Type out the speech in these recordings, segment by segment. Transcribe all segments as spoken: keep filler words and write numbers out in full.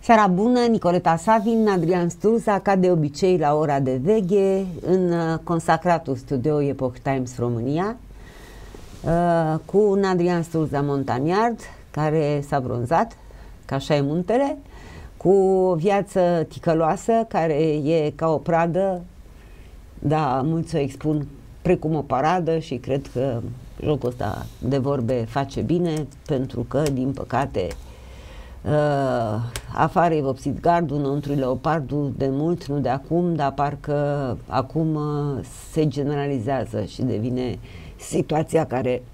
Seara bună, Nicoleta Savin, Adrian Sturza, ca de obicei la ora de veche, în consacratul studio Epoch Times România, cu un Adrian Sturza montagnard, care s-a bronzat, că așa e muntele, cu o viață ticăloasă, care e ca o pradă, da, mulți o expun precum o paradă și cred că jocul ăsta de vorbe face bine, pentru că, din păcate, Uh, afară e vopsit gardul, înăuntru leopardul, de mult, nu de acum, dar parcă acum uh, se generalizează și devine situația care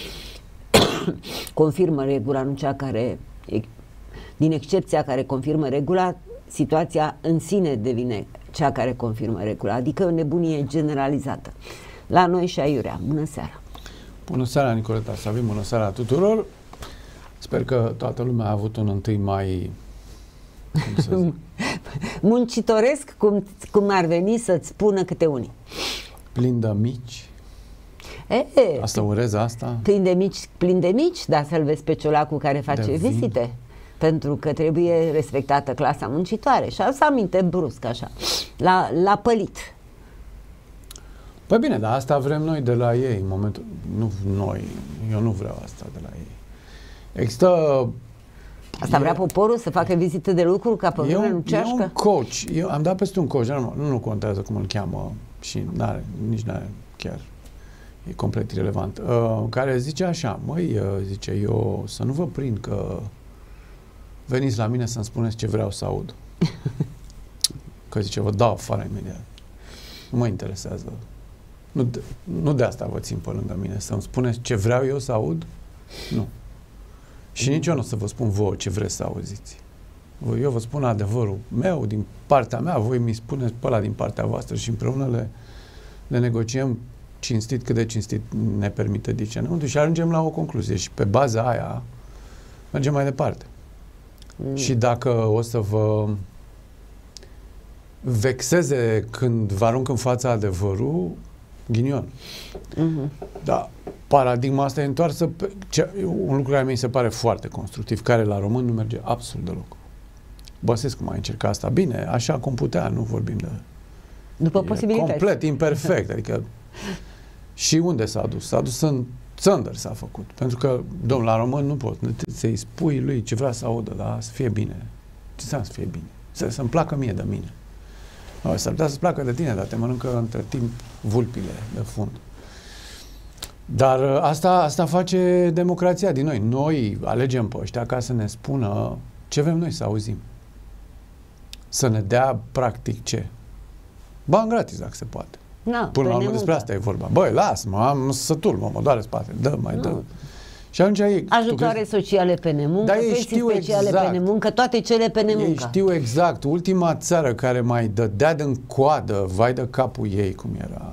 confirmă regula, nu cea care, din excepția care confirmă regula, situația în sine devine cea care confirmă regula, adică o nebunie generalizată. La noi și aiurea. Bună seara! Bună seara, Nicoleta Savin, bună seara tuturor! Sper că toată lumea a avut un întâi mai, cum să zic, muncitoresc, cum, cum ar veni să-ți spună câte unii. Plin de mici. E, asta urez asta. Plin de mici, plin de mici, dar să-l vezi pe ciolacul care face vizite. Pentru că trebuie respectată clasa muncitoare. Și asta aminte brusc, așa, la, la pălit. Păi bine, dar asta vrem noi de la ei în momentul... Nu noi, eu nu vreau asta de la ei. Există... Asta e, vrea poporul să facă vizite de lucru ca pe vremea lucească? E un coach. Eu am dat peste un coach, nu, nu contează cum îl cheamă și n-are, nici n-are chiar, e complet irelevant, uh, care zice așa, măi, uh, zice, eu să nu vă prind că veniți la mine să-mi spuneți ce vreau să aud. Că zice, vă dau afară imediat. Nu mă interesează. Nu de, nu de asta vă țin pe lângă mine, să-mi spuneți ce vreau eu să aud? Nu. Și nici eu nu o să vă spun vouă ce vreți să auziți. Eu vă spun adevărul meu, din partea mea, voi mi spuneți pe ăla din partea voastră și împreună le, le negociem cinstit cât de cinstit ne permite discernământul și ajungem la o concluzie și pe baza aia mergem mai departe. Mm. Și dacă o să vă vexeze când vă arunc în fața adevărul, ghinion. Mm-hmm. Da. Paradigma asta e întoarsă pe ce, un lucru care mi se pare foarte constructiv, care la român nu merge absolut deloc. Băsescu mai încerca asta. Bine, așa cum putea, nu vorbim de... După posibilități. Complet imperfect. Adică și unde s-a dus? S-a dus în țăndări s-a făcut. Pentru că, domnul, la român nu pot să-i spui lui ce vrea să audă, dar să fie bine. Ce înseamnă să fie bine? Să, să-mi placă mie de mine. S-ar putea să-ți placă de tine, dar te mănâncă între timp vulpile de fund. Dar asta, asta face democrația din noi. Noi alegem pe ăștia ca să ne spună ce vrem noi să auzim. Să ne dea practic ce? Bani gratis, dacă se poate. No, Până la urmă despre asta e vorba. Băi, lasă-mă, am sătul, mă, mă doare spate. Dă, mai no. dă. Și atunci ei, ajutoare crezi... sociale pe nemuncă, pensii speciale exact. pe nemuncă, toate cele pe nemuncă. Ei știu exact. Ultima țară care mai dădea din coadă, vai de capul ei, cum era...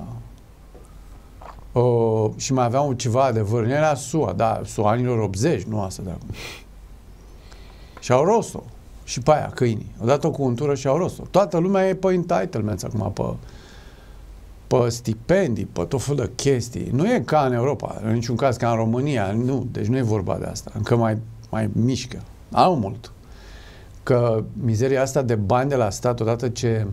Uh, și mai aveau ceva adevăr. Era S U A, da, S U A anilor optzeci, nu asta de acum. Și au rost-o. Și pe aia, câinii. Au dat-o cu untură și au rost-o. Toată lumea e pe entitlements acum, pe, pe stipendii, pe tot felul de chestii. Nu e ca în Europa, în niciun caz ca în România, nu. Deci nu e vorba de asta. Încă mai, mai mișcă. Au mult. Că mizeria asta de bani de la stat, odată ce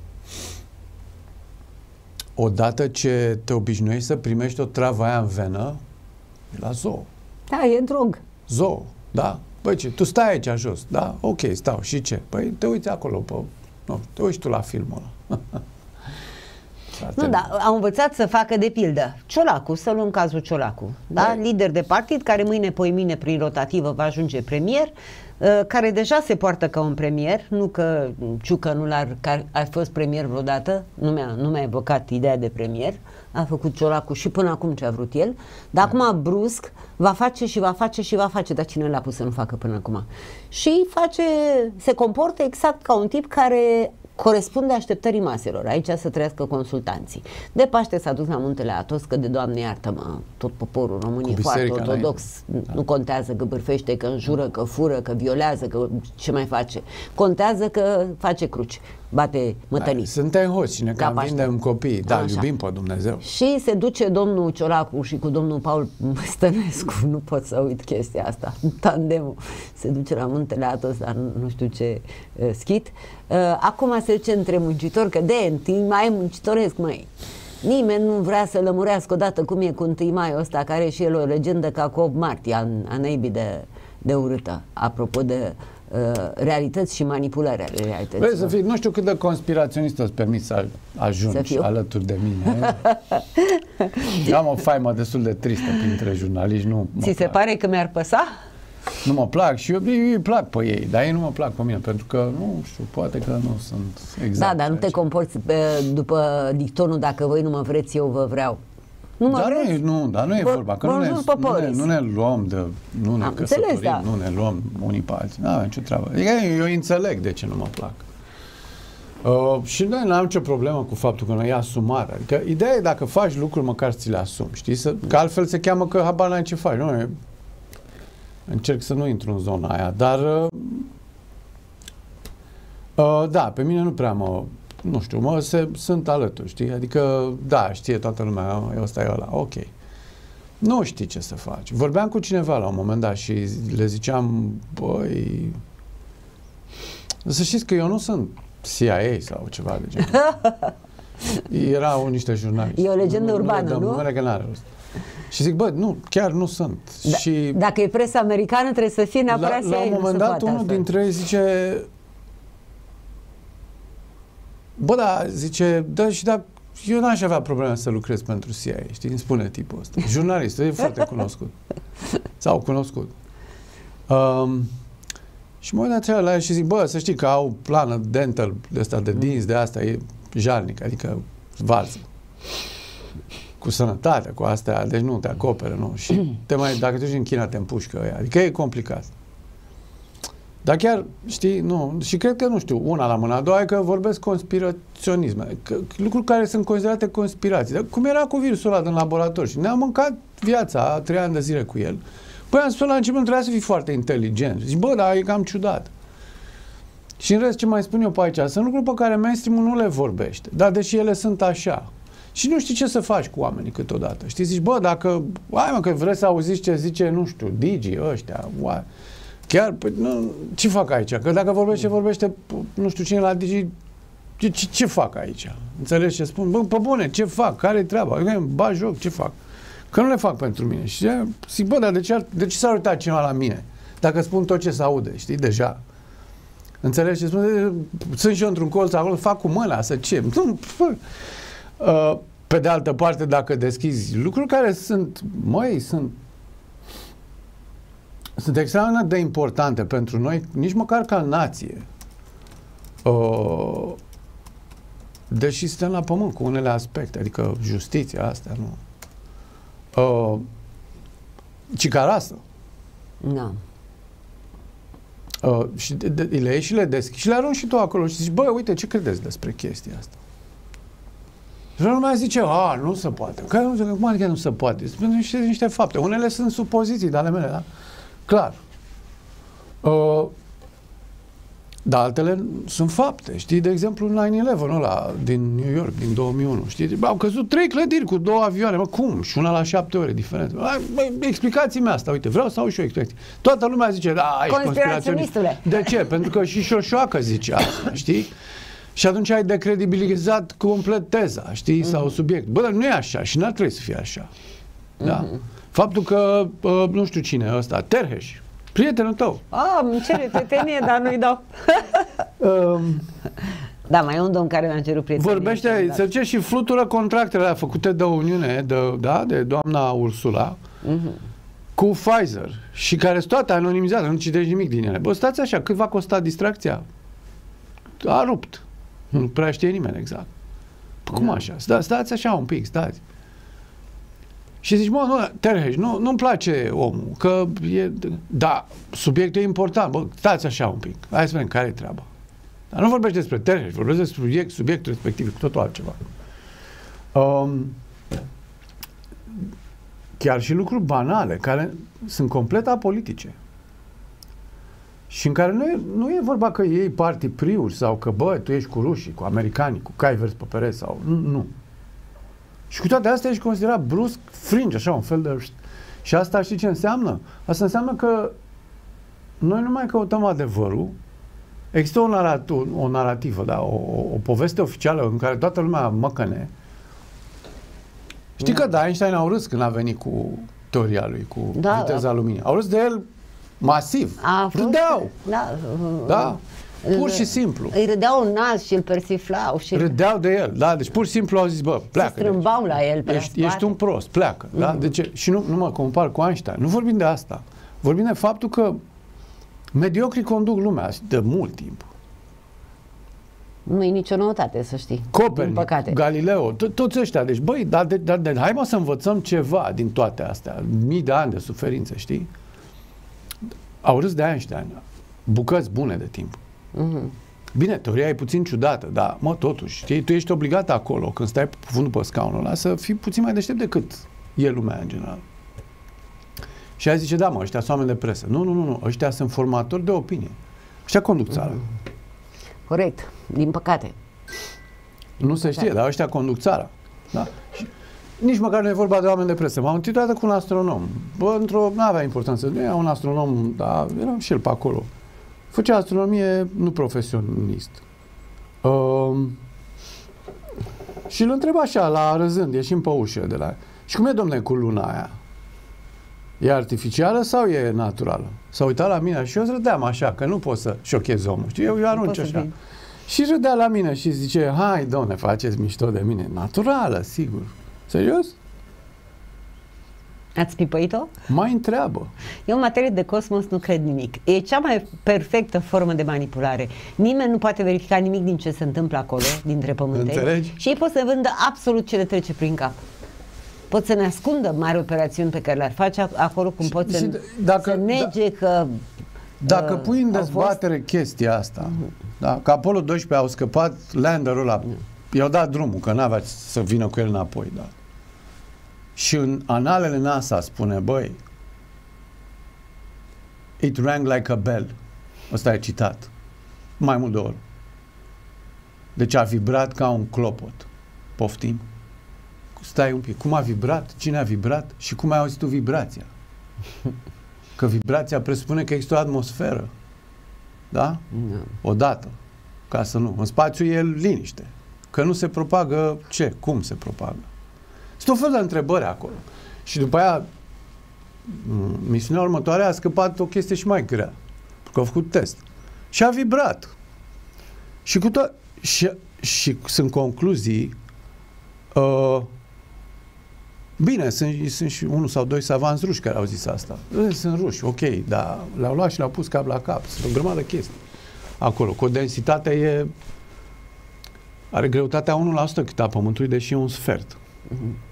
Odată ce te obișnuiești să primești o travă aia în venă, e la zoo. Da, e drog. Zoo, da. Băi, ce, tu stai aici jos, da? Ok, stau. Și ce? Păi te uiți acolo, pe, nu, te uiți tu la filmul ăla. Nu, da, au învățat să facă de pildă. Ciolacu, să luăm cazul Ciolacu, da? Băi. Lider de partid, care mâine, poimine, prin rotativă, va ajunge premier, care deja se poartă ca un premier, nu că Ciucă nu l-ar, că ar fost premier vreodată, nu mi-a, nu mi-a evocat ideea de premier, a făcut Ciolacu și până acum ce a vrut el, dar da. acum brusc va face și va face și va face, dar cine l-a pus să nu facă până acum? Și face, se comportă exact ca un tip care corespunde așteptării maselor. Aici să trăiască consultanții. De Paște s-a dus la Muntele Atos, că de Doamne iartă-mă, tot poporul român e foarte ortodox, da. Nu contează că bârfește, că înjură, că fură, că violează, că ce mai face. Contează că face cruci. bate mătălii. Suntem hoți, cine cam vindem copii, dar Așa. iubim pe Dumnezeu. Și se duce domnul Ciolacu și cu domnul Paul Stănescu, nu pot să uit chestia asta, tandemul, se duce la muntele Atos, dar nu, nu știu ce uh, schit. Uh, acum se duce între muncitori, că de întâi mai muncitoresc, măi. Nimeni nu vrea să lămurească odată cum e cu întâi mai ăsta, care și el o legendă ca cu opt martie, a, a naibii de, de urâtă, apropo de uh, realități și manipularea realității. Vrei să fii, nu știu cât de conspiraționist îți permis să ajungi să alături de mine. Eu am o faimă destul de tristă printre jurnaliști. Nu Ți se plac. Pare că mi-ar păsa? Nu mă plac și eu, eu îi plac pe ei, dar ei nu mă plac pe mine, pentru că, nu știu, poate că nu sunt exact. Da, dar nu te comporți pe, după dictonul, dacă voi nu mă vreți, eu vă vreau. Nu mă dar vreți? Nu, nu, dar nu e Bă, vorba, că nu ne, nu, ne, nu ne luăm de, nu ne am căsătorim, înțeles, da. nu ne luăm unii pe alții. Nu avem nicio treabă. Adică eu înțeleg de ce nu mă plac. Uh, și noi nu am nicio problemă cu faptul că noi e asumare. Adică ideea e dacă faci lucruri, măcar ți le asumi, știi? Să, că altfel se cheamă că habar n-ai ce faci. Nu, încerc să nu intru în zona aia, dar uh, uh, da, pe mine nu prea mă, nu știu, mă, se, sunt alături, știi? Adică, da, știe toată lumea, ăsta e ăla, ok. Nu știi ce să faci. Vorbeam cu cineva la un moment dat și le ziceam, băi, să știți că eu nu sunt C I A sau ceva de genul. Erau niște jurnaliști. E o legendă nu, urbană, nu? nu? Numele că n-are rost. Și zic, bă, nu, chiar nu sunt. Da, și dacă e presa americană, trebuie să fie neapărat la, la un moment dat, unul astfel. dintre ei zice, bă, da, zice, da, și da, eu n-aș avea probleme să lucrez pentru C I A, știi, îmi spune tipul ăsta. Jurnalist, e foarte cunoscut. Sau cunoscut. Um, și mă uit la el și zic, bă, să știi că au plană dental de asta, de dinți, de asta, e jalnic, adică varză. Cu sănătatea, cu astea, deci nu te acoperă, nu? Și te mai, dacă te duci în China, te împușcă ăia. Adică e complicat. Dar chiar, știi, nu, și cred că, nu știu, una la mână, a doua e că vorbesc conspiraționism, că, lucruri care sunt considerate conspirații. Dar cum era cu virusul ăla din laborator și ne-am mâncat viața a trei ani de zile cu el, păi am spus la început, trebuia să fii foarte inteligent. Zici, bă, dar e cam ciudat. Și în rest, ce mai spun eu pe aici, sunt lucruri pe care mainstream-ul nu le vorbește, dar deși ele sunt așa. Și nu știi ce să faci cu oamenii câteodată. Știi, zici, bă, dacă, hai mă, că vreți să auziți ce zice, nu știu, Digi, ăștia, oa, chiar, păi, nu, ce fac aici? Că dacă vorbește, vorbește, nu știu cine la Digi, ce, ce, ce fac aici? Înțelegi ce spun? Bă, pe bune, ce fac? Care-i treaba? Ba joc, ce fac? Că nu le fac pentru mine. Și zic, bă, dar de ce, de ce s-ar uita cineva la mine? Dacă spun tot ce se aude, știi, deja. Înțelegi ce spun? Sunt și eu într-un colț acolo, fac cu mâna, să ce? Nu, fă. Uh, pe de altă parte, dacă deschizi lucruri care sunt, măi, sunt sunt extraordinar de importante pentru noi, nici măcar ca nație, uh, deși suntem la pământ cu unele aspecte, adică justiția asta, nu? Uh, ci ca rasă. Da. Uh, și de, de, le iei și le deschizi și le arunci și tu acolo și zici, băi, uite, ce credeți despre chestia asta? Și lumea zice, a, nu se poate. Că nu, cum adică nu se poate? Sunt niște, niște fapte. Unele sunt supoziții de ale mele, da? Clar. Uh, dar altele sunt fapte. Știi, de exemplu, nine eleven ăla din New York, din două mii unu. Știi, au căzut trei clădiri cu două avioane. Mă, cum? Și una la șapte ore diferență. Explicați-mi asta, uite, vreau să au și eu explicații. Toată lumea zice, da, ești conspiraționist. De ce? Pentru că și Șoșoacă zice asta, știi? Și atunci ai decredibilizat complet teza, știi, mm-hmm. sau subiect. Bă, dar nu e așa și n-ar trebui să fie așa. Mm-hmm. Da? Faptul că, uh, nu știu cine ăsta, Terheș, prietenul tău. Ah, îmi cere prietenie, dar nu-i dau. um, da, mai e un domn care mi-a cerut prietenie. Vorbește, să zice, și flutură contractele alea făcute de Uniune, de, da, de doamna Ursula, mm-hmm. cu Pfizer, și care sunt toate anonimizate, nu citești nimic din ele. Bă, stați așa, cât va costa distracția? A rupt. Nu prea știe nimeni exact. Păi cum așa? Sta, stați așa un pic, stați. Și zici, mă, nu, Terheș, nu, nu-mi place omul, că e, da, subiectul e important, bă, stați așa un pic, hai să vedem care e treaba. Dar nu vorbești despre Terheș, vorbești despre subiect, subiectul respectiv, cu totul altceva. Um, chiar și lucruri banale, care sunt complet apolitice. Și în care nu e, nu e vorba că iei partii priuri sau că, bă, tu ești cu rușii, cu americanii, cu cai verzi pe pereți sau... Nu, nu. Și cu toate astea ești considerat brusc fringe, așa, un fel de... Și asta știi ce înseamnă? Asta înseamnă că noi nu mai căutăm adevărul. Există o, naratu- o narativă, da? o, o poveste oficială în care toată lumea măcăne. Știi da. că da, Einstein au râs când a venit cu teoria lui, cu da, viteza da. luminii. Au râs de el masiv. Râdeau. Da. Da. Pur și simplu. Îi râdeau în nas și îl persiflau. Și... Râdeau de el, da? Deci pur și simplu au zis, bă, pleacă. Se strâmbau la el pe ești, ești un prost, pleacă. Mm-hmm. Da? Deci, și nu, nu mă compar cu Einstein. Nu vorbim de asta. Vorbim de faptul că mediocrii conduc lumea de mult timp. Nu e nicio noutate, să știi. Copernic, Galileo, toți ăștia. Deci, băi, dar de, de, de, hai mă să învățăm ceva din toate astea. Mii de ani de suferință, știi? Au râs de Einstein. Bucăți bune de timp. Mm-hmm. Bine, teoria e puțin ciudată, dar, mă, totuși, știi, tu ești obligat acolo, când stai pe fundul pe scaunul ăla, să fii puțin mai deștept decât e lumea în general. Și aia zice, da, mă, ăștia sunt oameni de presă. Nu, nu, nu, nu, ăștia sunt formatori de opinie. Ăștia conduc țara. Mm-hmm. Corect, din păcate. Nu se știe, dar ăștia conduc țara. Da? Și nici măcar nu e vorba de oameni de presă. M-am întâlnit odată cu un astronom. Bă, într-o, nu avea importanță, nu era un astronom, dar era și el pe acolo. Făcea astronomie nu profesionist. Uh, și îl întreb așa, la răzând, ieșim pe ușă de la... Și cum e, domne, cu luna aia? E artificială sau e naturală? S-a uitat la mine și eu îți râdeam așa, că nu pot să șochez omul. Știi? Eu, eu arunci așa. Și râdea la mine și zice, hai, domne, faceți mișto de mine. Naturală, sigur. Serios? Ați pipăit-o? Mai întreabă. Eu în materie de cosmos nu cred nimic. E cea mai perfectă formă de manipulare. Nimeni nu poate verifica nimic din ce se întâmplă acolo, dintre pământeni. Înțelegi? Și ei pot să vândă absolut ce le trece prin cap. Pot să ne ascundă mari operațiuni pe care le-ar face acolo, cum pot să, dacă, să nege da, că... Dacă uh, pui în dezbatere fost... chestia asta, uh-huh. da, că Apollo doisprezece au scăpat landerul ăla, uh-huh. i-au dat drumul, că n-avea să vină cu el înapoi, da. Și în analele NASA spune, băi, it rang like a bell. Ăsta e citat. Mai mult de ori. Deci a vibrat ca un clopot. Poftim? Stai un pic. Cum a vibrat? Cine a vibrat? Și cum ai auzit tu vibrația? Că vibrația presupune că există o atmosferă. Da? No. Odată. Ca să nu. În spațiu e liniște. Că nu se propagă ce? Cum se propagă? Sunt o fel de întrebări acolo. Și după aia, misiunea următoare a scăpat o chestie și mai grea. Pentru că au făcut test. Și a vibrat. Și cu to- și, și sunt concluzii. Uh, bine, sunt, sunt și unul sau doi savanți ruși care au zis asta. Sunt ruși, ok, dar le-au luat și le-au pus cap la cap. Sunt o grămadă de chestii acolo. Cu o densitate e... Are greutatea unu la sută cât a Pământului, deși e un sfert. Uh-huh.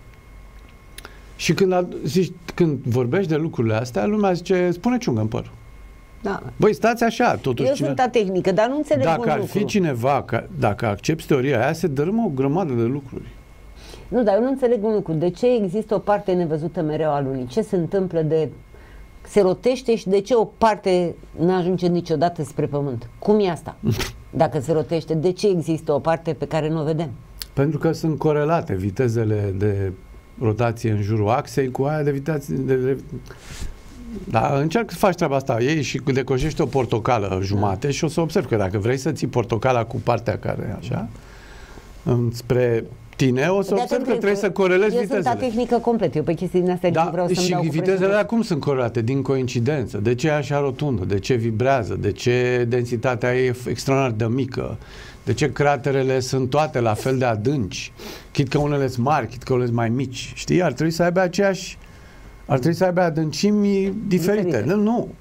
Și când, a, zici, când vorbești de lucrurile astea, lumea zice, spune ciungă în păr. Da. Băi, stați așa, totuși... Eu cine... sunt a tehnică, dar nu înțeleg Dacă un ar lucru. fi cineva, ca, dacă accepti teoria aia, se dărâmă o grămadă de lucruri. Nu, dar eu nu înțeleg un lucru. De ce există o parte nevăzută mereu a lunii? Ce se întâmplă de... Se rotește și de ce o parte nu ajunge niciodată spre Pământ? Cum e asta? Dacă se rotește, de ce există o parte pe care nu o vedem? Pentru că sunt corelate vitezele de rotație în jurul axei cu aia de viteză... De, de... Da, încerc să faci treaba asta. Ei și decoșești o portocală jumate da. Și o să observi că dacă vrei să ții portocala cu partea care așa, spre tine, o să observi că trebuie să corelezi eu vitezele. Eu sunt la tehnică complet. Eu pe chestii din astea da, nu vreau să-mi și dau vitezele alea cum sunt corelate? Din coincidență. De ce e așa rotundă? De ce vibrează? De ce densitatea e extraordinar de mică? De ce craterele sunt toate la fel de adânci? Chit că unele sunt mari, chit că unele sunt mai mici. Știi? Ar trebui să aibă aceeași... Ar trebui să aibă adâncimi diferite. diferite. Nu, nu.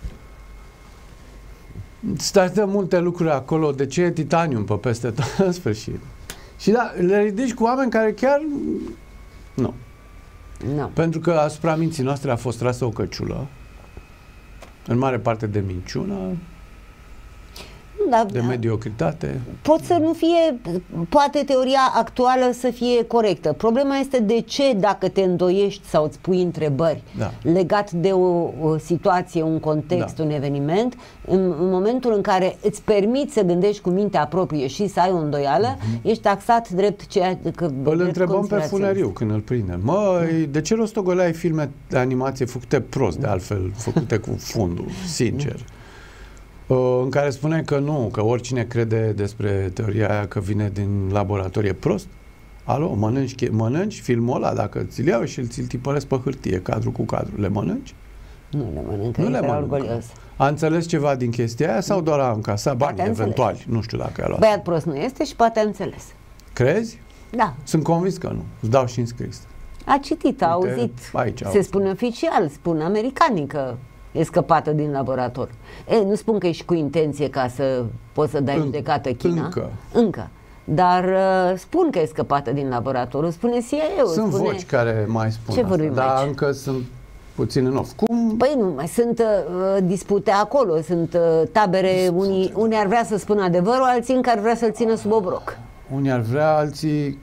Stai de multe lucruri acolo. De ce e titanium pe peste tot? În sfârșit. Și da, le ridici cu oameni care chiar... Nu. No. Pentru că asupra minții noastre a fost trasă o căciulă. În mare parte de minciună. dar de mediocritate. pot să nu fie, poate teoria actuală să fie corectă. Problema este de ce, dacă te îndoiești sau îți pui întrebări Da. legat de o, o situație, un context, Da. un eveniment, în, în momentul în care îți permiți să gândești cu mintea proprie și să ai o îndoială, mm-hmm. ești taxat drept ceea că... Îl întrebăm pe Funeriu când îl prindem. Măi, de ce rostogoleai filme de animație făcute prost, de altfel, făcute cu fundul, sincer? În care spune că nu, că oricine crede despre teoria aia că vine din laborator e prost. Alo, mănânci, mănânci filmul ăla, dacă ți-l iau și ți-l tipăresc pe hârtie, cadru cu cadru, le mănânci? Nu le mănâncă, nu le mănâncă. orgolios. A înțeles ceva din chestia aia sau doar a încasat bani eventuali? Nu știu dacă a luat. Băiat prost nu este și poate a înțeles. Crezi? Da. Sunt convins că nu. Îți dau și înscris. A citit, a Uite, auzit. aici Se auzi. spune oficial, spun americanii că e scăpată din laborator. E, nu spun că ești cu intenție ca să poți să dai În- judecată China. încă. Încă. Dar uh, spun că e scăpată din laborator. Spune C I A-ul. Sunt spune... voci care mai spun Ce asta, vorbim dar aici? încă sunt puțin în off. Cum? Păi nu, mai sunt uh, dispute acolo, sunt uh, tabere, unii, unii ar vrea să spună adevărul, alții încă ar vrea să-l țină sub obroc. Unii ar vrea, alții...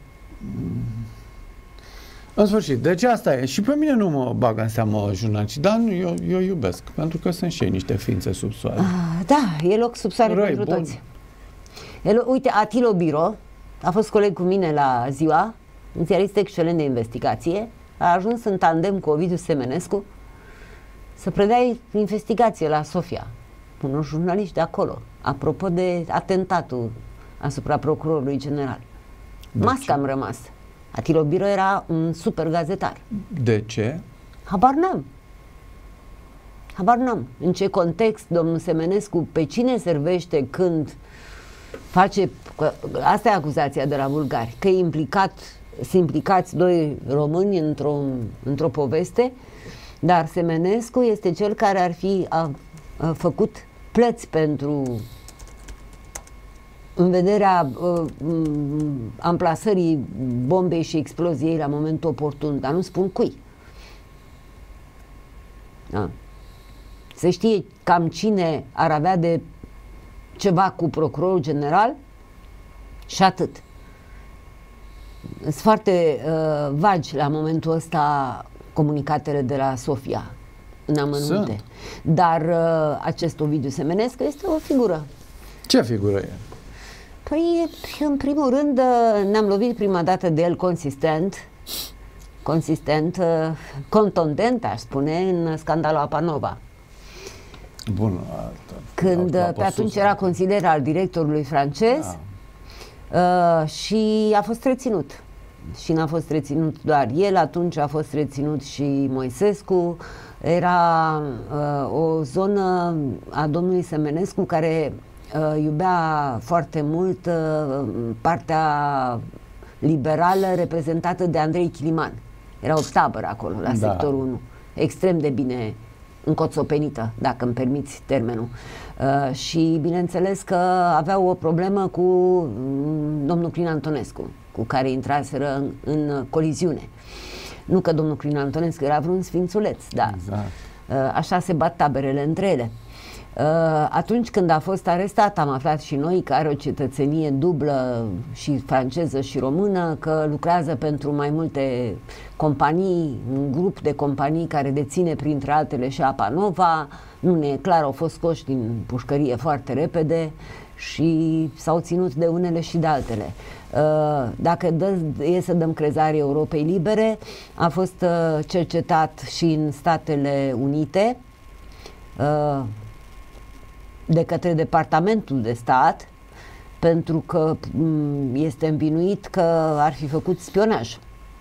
În sfârșit, deci asta e. Și pe mine nu mă bagă în seamă jurnaliștii, dar nu, eu, eu iubesc, pentru că sunt și ei niște ființe sub soare. Ah, da, e loc sub soare Răi, pentru bun. toți. E lo- Uite, Atilo Biro a fost coleg cu mine la Ziua, un ziarist excelent de investigație, a ajuns în tandem cu Ovidiu Semenescu să predea investigație la Sofia, unor jurnaliști de acolo, apropo de atentatul asupra procurorului general. De Masca ce? am rămas. Atilo Biro era un super gazetar. De ce? Habar n-am. Habar n-am. În ce context domnul Semenescu, pe cine servește când face... că asta e acuzația de la bulgari, că e implicat, sunt implicați doi români într-o, într-o poveste, dar Semenescu este cel care ar fi a, a făcut plăți pentru în vederea uh, amplasării bombei și exploziei la momentul oportun, dar nu spun cui. Da. Se știe cam cine ar avea de ceva cu procurorul general și atât. Sunt foarte uh, vagi la momentul ăsta comunicatele de la Sofia, în amănunte. Sunt. Dar uh, acest Ovidiu Semenescu este o figură. Ce figură e? Păi, în primul rând, uh, ne-am lovit prima dată de el consistent, consistent, uh, contundent, aș spune, în scandalul Apanova. Bun. Când uh, pe atunci era consilier al directorului francez, Da. uh, și a fost reținut. Și n-a fost reținut doar el, atunci a fost reținut și Moisescu. Era uh, o zonă a domnului Semenescu care uh, iubea foarte mult uh, partea liberală reprezentată de Andrei Chiliman. Era o tabără acolo, la Da. sectorul unu. Extrem de bine încoțopenită, dacă îmi permiți termenul. Uh, și bineînțeles că aveau o problemă cu mm, domnul Crin Antonescu, cu care intraseră în, în coliziune. Nu că domnul Crin Antonescu era vreun sfințuleț, dar Exact. uh, așa se bat taberele între ele. Uh, atunci când a fost arestat, am aflat și noi că are o cetățenie dublă, și franceză și română, că lucrează pentru mai multe companii, un grup de companii care deține printre altele și Apanova. Nu ne e clar, au fost scoși din pușcărie foarte repede și s-au ținut de unele și de altele. Uh, dacă dă, e să dăm crezare Europei Libere, a fost uh, cercetat și în Statele Unite, uh, de către Departamentul de Stat, pentru că m, este învinuit că ar fi făcut spionaj.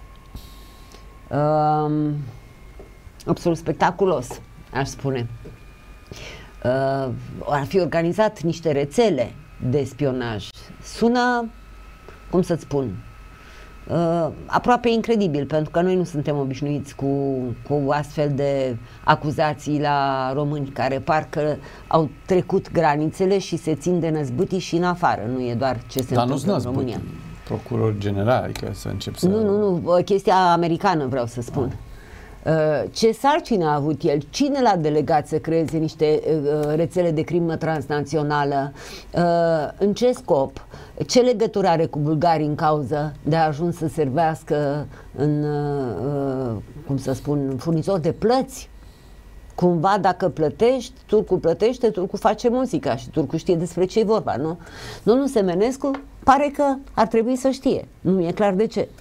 Um, absolut spectaculos, aș spune. Uh, ar fi organizat niște rețele de spionaj. Sună, cum să-ți spun, uh, aproape incredibil, pentru că noi nu suntem obișnuiți cu, cu astfel de acuzații la români care parcă au trecut granițele și se țin de năzbâtii și în afară, nu e doar ce se Dar nu întâmplă în sunt România. procuror general, adică să încep să... Nu, nu, nu, chestia americană vreau să spun. Ce sarcină a avut el? Cine l-a delegat să creeze niște rețele de crimă transnațională? În ce scop? Ce legătură are cu bulgarii în cauză de a ajuns să servească în, cum să spun, furnizor de plăți? Cumva dacă plătești, turcul plătește, turcul face muzica și turcul știe despre ce e vorba, nu? Domnul Semenescu pare că ar trebui să știe, nu mi-e clar de ce.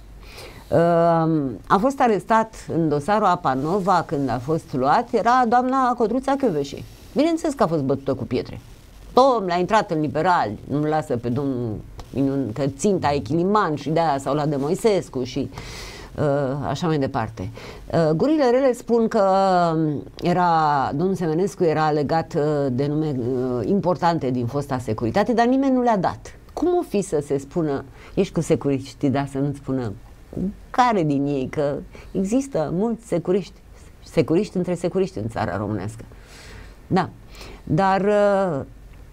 A fost arestat în dosarul Apanova când a fost luat, era doamna Codruța Kövesi. Bineînțeles că a fost bătută cu pietre. Tom l-a intrat în liberali, nu lasă pe domnul că ținta e Chiliman și de-aia s-au luat de Moisescu și uh, așa mai departe. Uh, gurile rele spun că era, domnul Semenescu era legat uh, de nume uh, importante din fosta securitate, dar nimeni nu le-a dat. Cum o fi să se spună, ești cu securiștii, dar să nu-ți spună care din ei, că există mulți securiști, securiști între securiști în țara românească. Da, dar uh,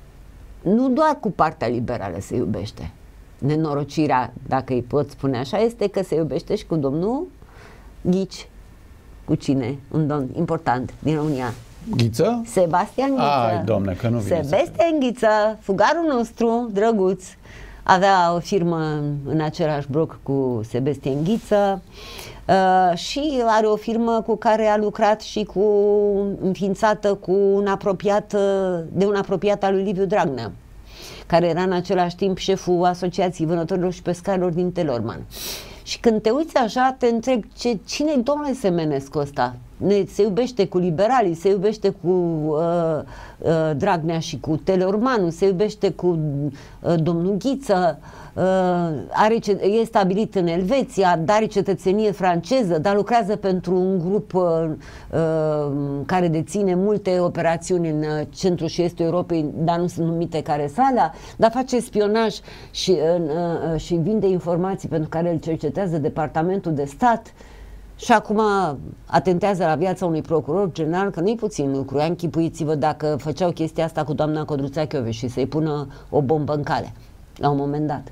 nu doar cu partea liberală se iubește. Nenorocirea, dacă îi pot spune așa, este că se iubește și cu domnul Ghici. Cu cine? Un domn important din România. Ghiță? Sebastian Ghiță. Ai, domne, că nu vine. Sebastian Ghiță, fugarul nostru, drăguț, avea o firmă în același bloc cu Sebastian Ghiță uh, și are o firmă cu care a lucrat și cu, înființată cu un apropiat, de un apropiat al lui Liviu Dragnea, care era în același timp șeful Asociației Vânătorilor și Pescarilor din Telorman. Și când te uiți așa, te întrebi, ce, cine-i domnule Semenescu ăsta? Ne, se iubește cu liberalii, se iubește cu uh, uh, Dragnea și cu Telormanu, se iubește cu uh, domnul Ghiță, uh, are, e stabilit în Elveția, dar are cetățenie franceză, dar lucrează pentru un grup uh, uh, care deține multe operațiuni în uh, centrul și estul Europei, dar nu sunt numite care Sala, dar face spionaj și, uh, uh, și vinde informații pentru care îl cercetează Departamentul de Stat. Și acum atentează la viața unui procuror general, că nu-i puțin lucru. Închipuiți-vă dacă făceau chestia asta cu doamna Codruța Kövesi și să-i pună o bombă în cale, la un moment dat.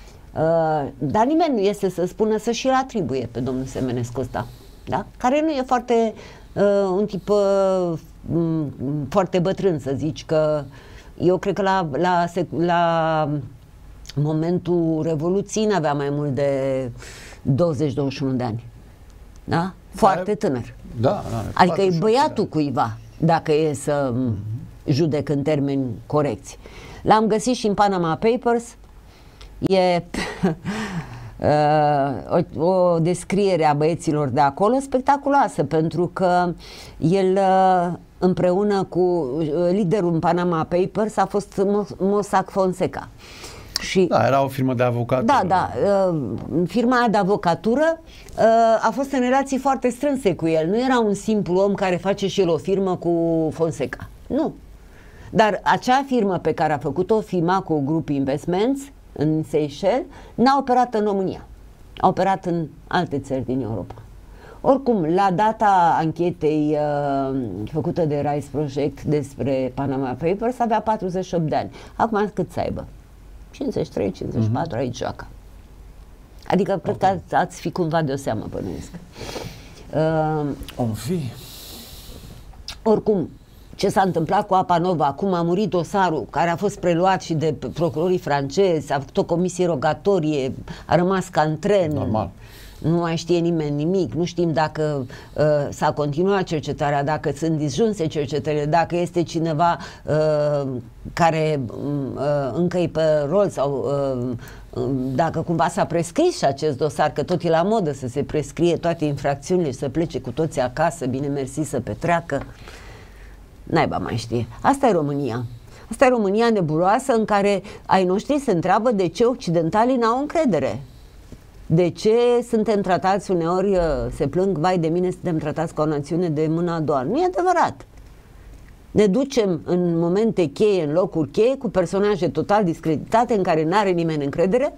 Uh, dar nimeni nu este să spună să și-l atribuie pe domnul Semenescu ăsta, da? Care nu e foarte uh, un tip uh, foarte bătrân, să zici, că eu cred că la, la, la momentul Revoluției n-avea mai mult de douăzeci douăzeci și unu de ani. Da? Foarte tânăr. Da, da, adică e băiatul cuiva, dacă e să mm-hmm. judec în termeni corecți. L-am găsit și în Panama Papers. E o, o descriere a băieților de acolo spectaculoasă, pentru că el împreună cu liderul în Panama Papers a fost Mossack Fonseca. Și, da, era o firmă de avocatură. Da, da. Uh, firma aia de avocatură uh, a fost în relații foarte strânse cu el. Nu era un simplu om care face și el o firmă cu Fonseca. Nu. Dar acea firmă pe care a făcut-o, Fimaco Group Investments, în Seychelles, n-a operat în România. A operat în alte țări din Europa. Oricum, la data anchetei uh, făcută de Rice Project despre Panama Papers, avea patruzeci și opt de ani. Acum cât să aibă? cincizeci și trei, cincizeci și patru, mm-hmm. aici joacă. Adică okay. cred că ați, ați fi cumva de o seamă, bănuiesc. Uh, Om fi. Oricum, ce s-a întâmplat cu Apanova, acum a murit dosarul care a fost preluat și de procurorii francezi, a făcut o comisie rogatorie, a rămas ca în tren. Normal. Nu mai știe nimeni nimic, nu știm dacă uh, s-a continuat cercetarea, dacă sunt disjunse cercetările, dacă este cineva uh, care uh, încă e pe rol sau uh, dacă cumva s-a prescris și acest dosar, că tot e la modă să se prescrie toate infracțiunile și să plece cu toții acasă, bine mersi, să petreacă. Naiba mai știe. Asta e România. Asta e România nebuloasă în care ai noștri se întreabă de ce occidentalii n-au încredere. De ce suntem tratați uneori, se plâng, vai de mine, suntem tratați ca o națiune de mâna a doua. Nu e adevărat. Ne ducem în momente cheie, în locuri cheie, cu personaje total discreditate, în care n-are nimeni încredere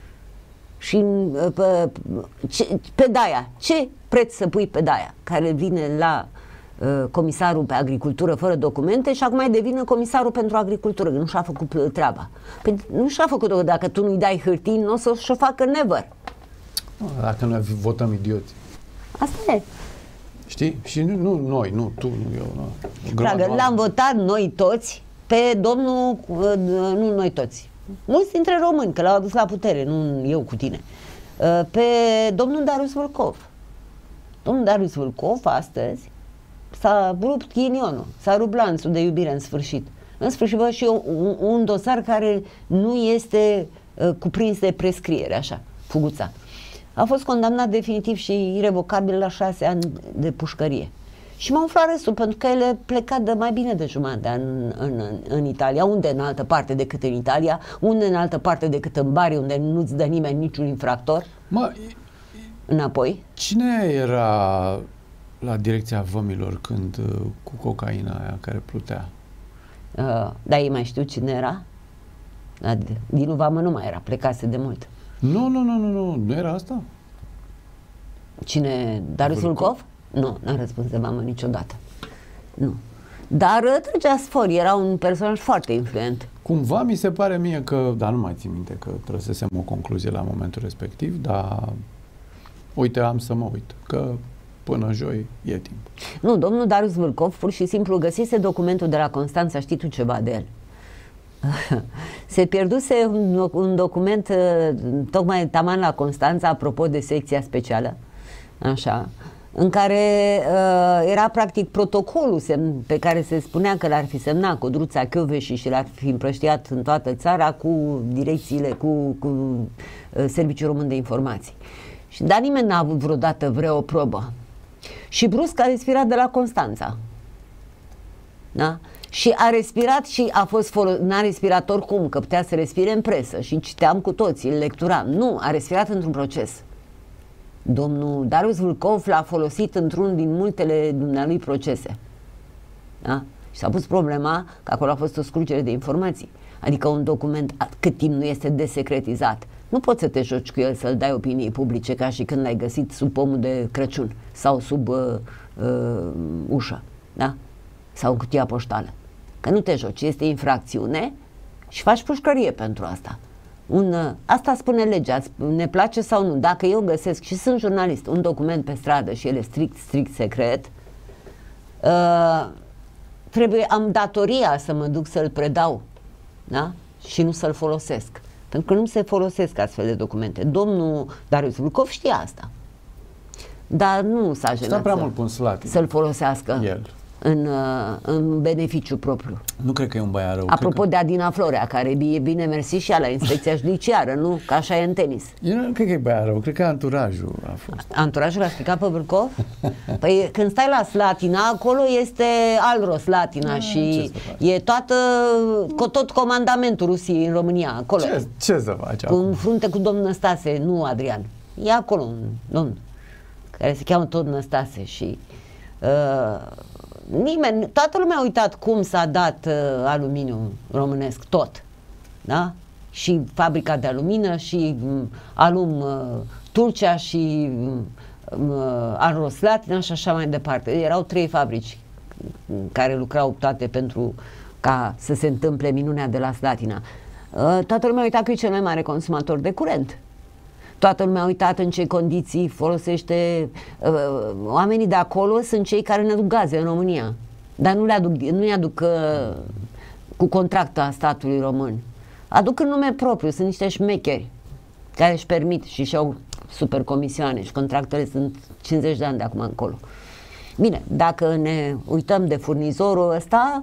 și pe, ce, pe Daia. Ce preț să pui pe Daia, care vine la uh, comisarul pe agricultură fără documente și acum mai devine comisarul pentru agricultură, că nu și-a făcut treaba. Păi nu și-a făcut-o, dacă tu nu-i dai hârtii, nu o să și-o facă never. Dacă noi votăm idioți. Asta e. Știi? Și nu, nu noi, nu tu, nu eu. Nu. Dragă, l-am votat noi toți pe domnul, nu noi toți, mulți dintre români, că l-au adus la putere, nu eu cu tine, pe domnul Darius Vâlcov. Domnul Darius Vâlcov astăzi s-a rupt ghinionul, s-a rupt lanțul de iubire în sfârșit. În sfârșit văd și eu un, un dosar care nu este uh, cuprins de prescriere, așa, Fuguța. A fost condamnat definitiv și irrevocabil la șase ani de pușcărie. Și m-a umflat râsul, pentru că el pleca de mai bine de jumătate în, în, în, în Italia. Unde în altă parte decât în Italia? Unde în altă parte decât în Bari, unde nu-ți dă nimeni niciun infractor? Mă, înapoi. Cine era la direcția vămilor când cu cocaina aia care plutea? Uh, da, ei mai știu cine era? Dinu Vamă nu mai era, plecase de mult. Nu, nu, nu, nu, nu, nu era asta? Cine? Darius Vâlcov? Nu, n-a răspuns de Vamă niciodată. Nu. Dar trăgea sfor, era un personaj foarte influent. Cumva mi se pare mie că, dar nu mai țin minte că trăsesem o concluzie la momentul respectiv, dar uite, am să mă uit, că până joi e timp. Nu, domnul Darius Vâlcov pur și simplu găsise documentul de la Constanța, știi tu ceva de el? Se pierduse un, un document tocmai taman la Constanța, apropo de secția specială, așa, în care uh, era practic protocolul semn, pe care se spunea că l-ar fi semnat Codruța Kövesi și l-ar fi împrăștiat în toată țara cu direcțiile, cu, cu uh, Serviciul Român de Informații. Și, dar nimeni n-a avut vreodată vreo probă. Și brusc a respirat de la Constanța. Da? Și a respirat și a fost folos... n-a respirat oricum, că putea să respire în presă și citeam cu toții, îl lecturam. Nu, a respirat într-un proces. Domnul Darius Vâlcov l-a folosit într-unul din multele dumnealui procese. Da? Și s-a pus problema că acolo a fost o scurgere de informații. Adică un document, cât timp nu este desecretizat, nu poți să te joci cu el, să-l dai opiniei publice ca și când l-ai găsit sub pomul de Crăciun sau sub uh, uh, ușă, da? Sau în cutia poștală. Că nu te joci, este infracțiune și faci pușcărie pentru asta. Un, uh, asta spune legea, ne place sau nu. Dacă eu găsesc, și sunt jurnalist, un document pe stradă și el e strict, strict secret, uh, trebuie, am datoria să mă duc să-l predau, da? Și nu să-l folosesc. Pentru că nu se folosesc astfel de documente. Domnul Darius Vâlcov știa asta. Dar nu s-a jenat prea mult pus să-l folosească el. În, în beneficiu propriu. Nu cred că e un băiat rău. Apropo că... de Adina Florea, care e bine mersi și ea la inspecția judiciară, nu? Că așa e în tenis. Eu nu cred că e băiat rău, cred că anturajul a fost. Anturajul a stricat pe Vâlcov? Păi când stai la Slatina, acolo este Alro Slatina a, și e toată, cu tot comandamentul Rusiei în România, acolo. Ce, ce să faci acum? În frunte cu domnul Năstase, nu Adrian. E acolo un domn care se cheamă tot Năstase și uh, nimeni, toată lumea a uitat cum s-a dat uh, aluminiu românesc, tot, da? Și fabrica de alumină și um, alum uh, Turcia și um, uh, Alro Slatina și așa mai departe. Erau trei fabrici care lucrau toate pentru ca să se întâmple minunea de la Slatina. Uh, toată lumea a uitat că e cel mai mare consumator de curent. Toată lumea a uitat în ce condiții folosește. Uh, oamenii de acolo sunt cei care ne aduc gaze în România. Dar nu le aduc, nu aduc uh, cu contracta statului român. Aduc în nume propriu, sunt niște șmecheri care își permit și și-au super comisioane și contractele sunt cincizeci de ani de acum încolo. Bine, dacă ne uităm de furnizorul ăsta,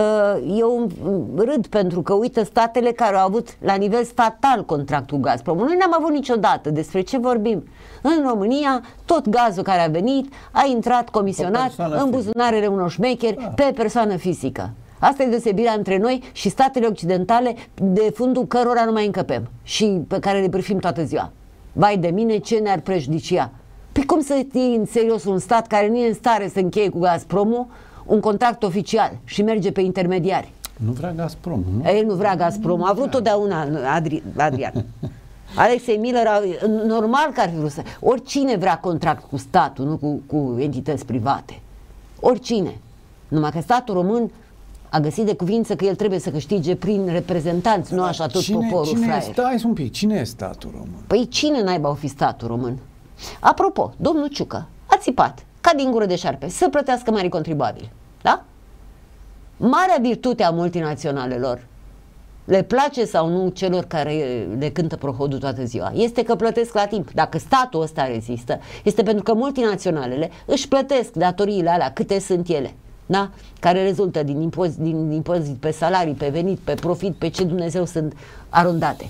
eu râd pentru că uită statele care au avut la nivel statal contractul Gazprom. Noi n-am avut niciodată. Despre ce vorbim? În România, tot gazul care a venit a intrat comisionat în buzunarele unor șmecheri, da, pe persoană fizică. Asta e deosebirea între noi și statele occidentale, de fundul cărora nu mai încăpem și pe care le bârfim toată ziua. Vai de mine, ce ne-ar prejudicia? Păi cum să iei în serios un stat care nu e în stare să încheie cu Gazpromul un contract oficial și merge pe intermediari? Nu vrea Gazprom, nu? El nu vrea Gazprom, a vrut totdeauna Adri Adrian. Alexei Miller, a, normal că ar fi vrut să... Oricine vrea contract cu statul, nu cu, cu entități private. Oricine. Numai că statul român a găsit de cuvință că el trebuie să câștige prin reprezentanți, nu așa tot cine, poporul cine fraier. Stai un pic, cine e statul român? Păi cine naiba o fi statul român? Apropo, domnul Ciucă a țipat, ca ca din gură de șarpe, să plătească mari contribuabili. Da? Marea virtute a multinaționalelor, le place sau nu celor care le cântă prohodul toată ziua, este că plătesc la timp. Dacă statul ăsta rezistă, este pentru că multinaționalele își plătesc datoriile alea, câte sunt ele, da? Care rezultă din impozit, din impozit pe salarii, pe venit, pe profit, pe ce Dumnezeu sunt arondate.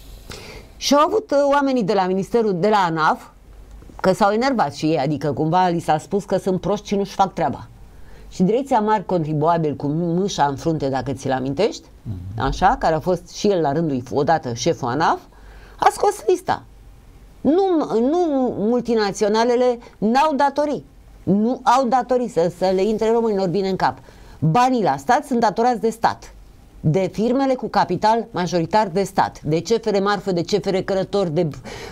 Și au avut uh, oamenii de la Ministerul, de la ANAF, că s-au enervat și ei, adică cumva li s-a spus că sunt proști și nu-și fac treaba. Și Direcția Mari Contribuabil cu mâșa în frunte, dacă ți-l amintești, mm-hmm. așa, care a fost și el la rândul odată șeful ANAF, a scos lista. Nu, nu multinaționalele n-au datorii. Nu au datorii, să, să le intre românilor bine în cap. Banii la stat sunt datorați de stat. De firmele cu capital majoritar de stat, de C F R Marfă, de C F R Cărători, de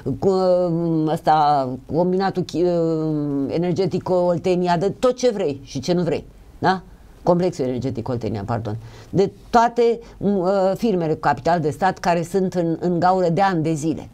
uh, ăsta, combinatul uh, energetic Oltenia, de tot ce vrei și ce nu vrei, da? Complexul energetic Oltenia, pardon. De toate uh, firmele cu capital de stat care sunt în, în gaură de ani de zile.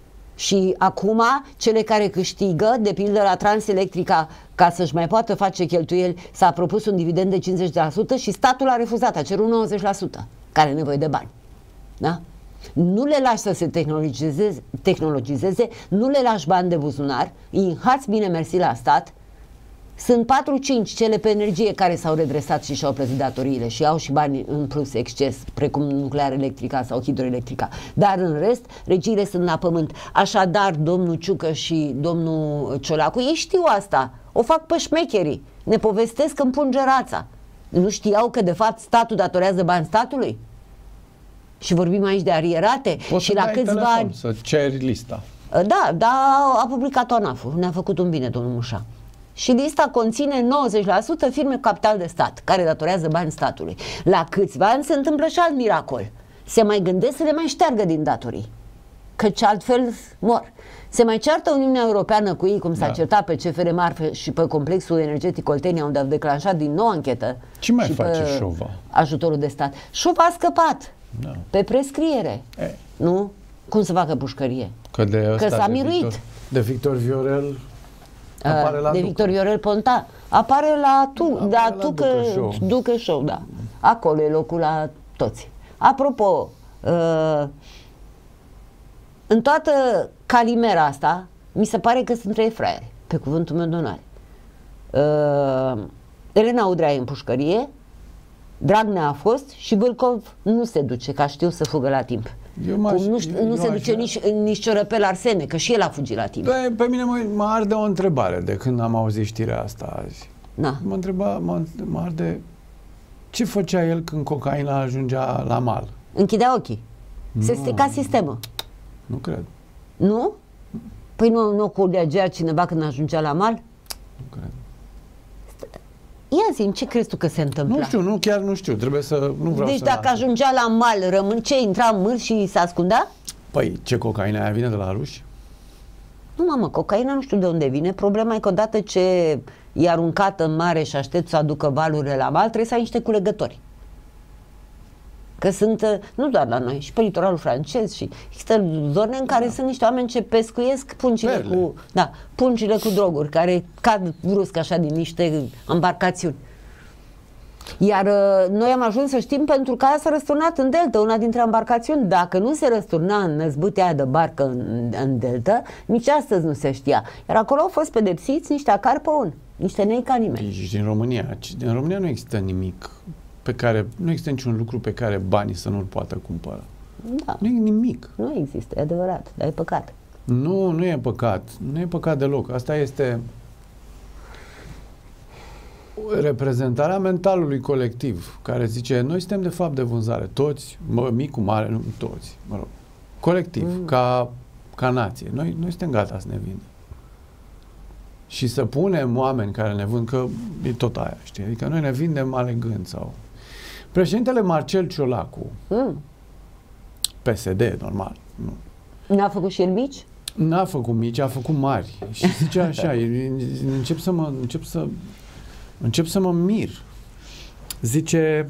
Și acum, cele care câștigă, de pildă la Transelectrica, ca să-și mai poată face cheltuieli, s-a propus un dividend de cincizeci la sută și statul a refuzat, a cerut nouăzeci la sută, care are nevoie de bani. Da? Nu le lași să se tehnologizeze, tehnologizeze, nu le lași bani de buzunar, îi înhați bine mersi la stat. Sunt patru cinci cele pe energie care s-au redresat și și-au plătit datoriile și au și bani în plus exces, precum nuclear electrica sau hidroelectrica. Dar în rest, regiile sunt la pământ. Așadar, domnul Ciucă și domnul Ciolacu, ei știu asta. O fac pe șmecherii. Ne povestesc în pungerața. Nu știau că, de fapt, statul datorează bani statului? Și vorbim aici de arierate? Poți și la câțiva ani... să ceri lista. Da, dar a publicat-o ANAF-ul. Ne-a făcut un bine, domnul Mușa. Și lista conține nouăzeci la sută firme cu capital de stat, care datorează bani statului. La câțiva ani se întâmplă și alt miracol. Se mai gândesc să le mai șteargă din datorii, căci altfel mor. Se mai ceartă Uniunea Europeană cu ei, cum s-a da. certat pe C F R Marfă și pe complexul energetic Oltenia, unde au declanșat din nou anchetă. Ce mai și face Șova? Ajutorul de stat. Șova a scăpat da. pe prescriere. E. Nu? Cum să facă pușcărie? Că, de că s-a miruit. Victor, de Victor Viorel apare la de Ducă. Victor Viorel Ponta. Apare la tu, apare da, la Ducă Show. Ducă Show, da. Acolo e locul la toți. Apropo, uh, în toată calimera asta, mi se pare că sunt trei fraieri, pe cuvântul meu de onoare. Uh, Elena Udrea e în pușcărie, Dragnea a fost și Vâlcov nu se duce, ca știu să fugă la timp. Eu Cum nu, eu, nu eu se duce nici, nici Ciorăpel Arsene, că și el a fugit la timp. Pe, pe mine mă, mă arde o întrebare de când am auzit știrea asta azi. Na. Mă întreba, mă, mă arde ce făcea el când cocaina ajungea la mal. Închidea ochii. Nu. Se strica sistemul. Nu cred. Nu? Păi nu, nu culegea cineva când ajungea la mal? Nu cred. Ia zi-mi, ce crezi tu că se întâmplă? Nu știu, nu, chiar nu știu, trebuie să, nu vreau deci să... Deci dacă lasă. ajungea la mal, rămân, ce, intra în mâr și se ascundea? Păi, ce cocaina aia vine de la ruși? Nu, mamă, cocaina nu știu de unde vine. Problema e că odată ce e aruncată în mare și aștept să aducă valurile la mal, trebuie să ai niște culegători. Că sunt, nu doar la noi, și pe litoralul francez și există zone în care da. sunt niște oameni ce pescuiesc pungile Perle. cu, da, pungile cu droguri, care cad brusc așa din niște embarcațiuni. Iar noi am ajuns să știm pentru că aia s-a răsturnat în delta, una dintre embarcațiuni. Dacă nu se răsturna în năzbâtea aia de barcă în, în delta, nici astăzi nu se știa. Iar acolo au fost pedepsiți niște acarpăuni, niște nei ca nimeni. Și din România, în România nu există nimic pe care, nu există niciun lucru pe care banii să nu-l poată cumpăra. Da. Nu e nimic. Nu există, e adevărat, dar e păcat. Nu, nu e păcat. Nu e păcat deloc. Asta este reprezentarea mentalului colectiv, care zice, noi suntem de fapt de vânzare, toți, mă, mic cu mare, nu toți, mă rog, colectiv, mm. ca, ca nație. Noi, noi suntem gata să ne vindem. Și să punem oameni care ne vând, că e tot aia, știi? Adică noi ne vindem alegând sau... Președintele Marcel Ciolacu, mm. P S D, normal, nu. N-a făcut și el mici? N-a făcut mici, a făcut mari. Și zice așa, încep să mă, încep să, încep să mă mir. Zice,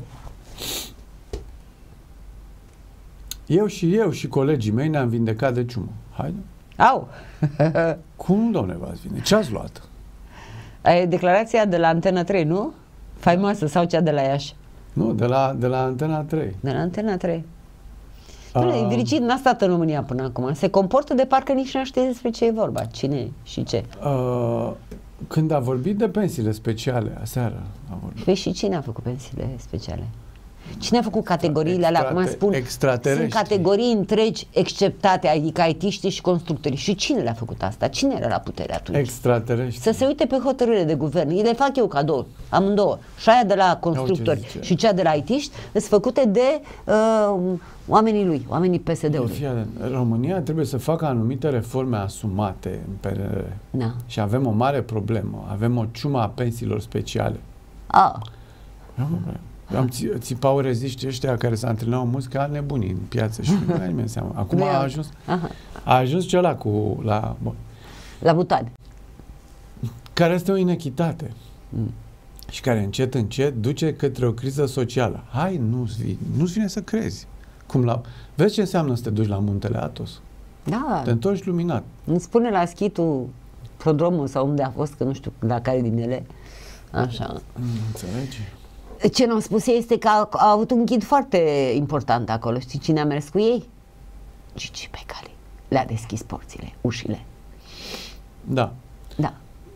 eu și eu și colegii mei ne-am vindecat de ciumă. Haide. Au! Cum, domne, v-ați vindecat? Ce ați luat? E declarația de la Antena trei, nu? Faimoasă, sau cea de la Iași? Nu, de la, de la Antena trei. De la Antena trei. Uh, Bine, Virgil n-a stat în România până acum. Se comportă de parcă nici nu știe despre ce e vorba. Cine și ce. Uh, când a vorbit de pensiile speciale, aseară a vorbit. Păi și cine a făcut pensiile speciale? Cine a făcut categoriile alea, acum spun, sunt categorii întregi exceptate, adică aitiștii și constructorii. Și cine le-a făcut asta? Cine era la putere atunci? Extraterestri. Să se uite pe hotărârile de guvern. Îi le fac eu cadou, amândouă. Și aia de la constructori și cea de la aitiști sunt făcute de uh, oamenii lui, oamenii P S D-ului. România trebuie să facă anumite reforme asumate în P N R. Da. Și avem o mare problemă. Avem o ciumă a pensiilor speciale. Ah. Am țipau reziști ăștia care se antrenau muzica nebunii în piață și nu nimeni seama. Acum a ajuns, a ajuns celălalt cu la bun. La Butani. Care este o inechitate. Mm. Și care încet, încet duce către o criză socială. Hai, nu-ți nu-ți vine să crezi. Cum la... Vezi ce înseamnă să te duci la Muntele Athos? Da. Te întorci luminat. Îmi spune la Schitul prodromul sau unde a fost, că nu știu la care din ele. Așa. Înțelegi? Ce n-au spus ei este că au, au avut un ghid foarte important acolo. Știi cine a mers cu ei? Gigi Becali. Le-a deschis porțile, ușile. Da. Da.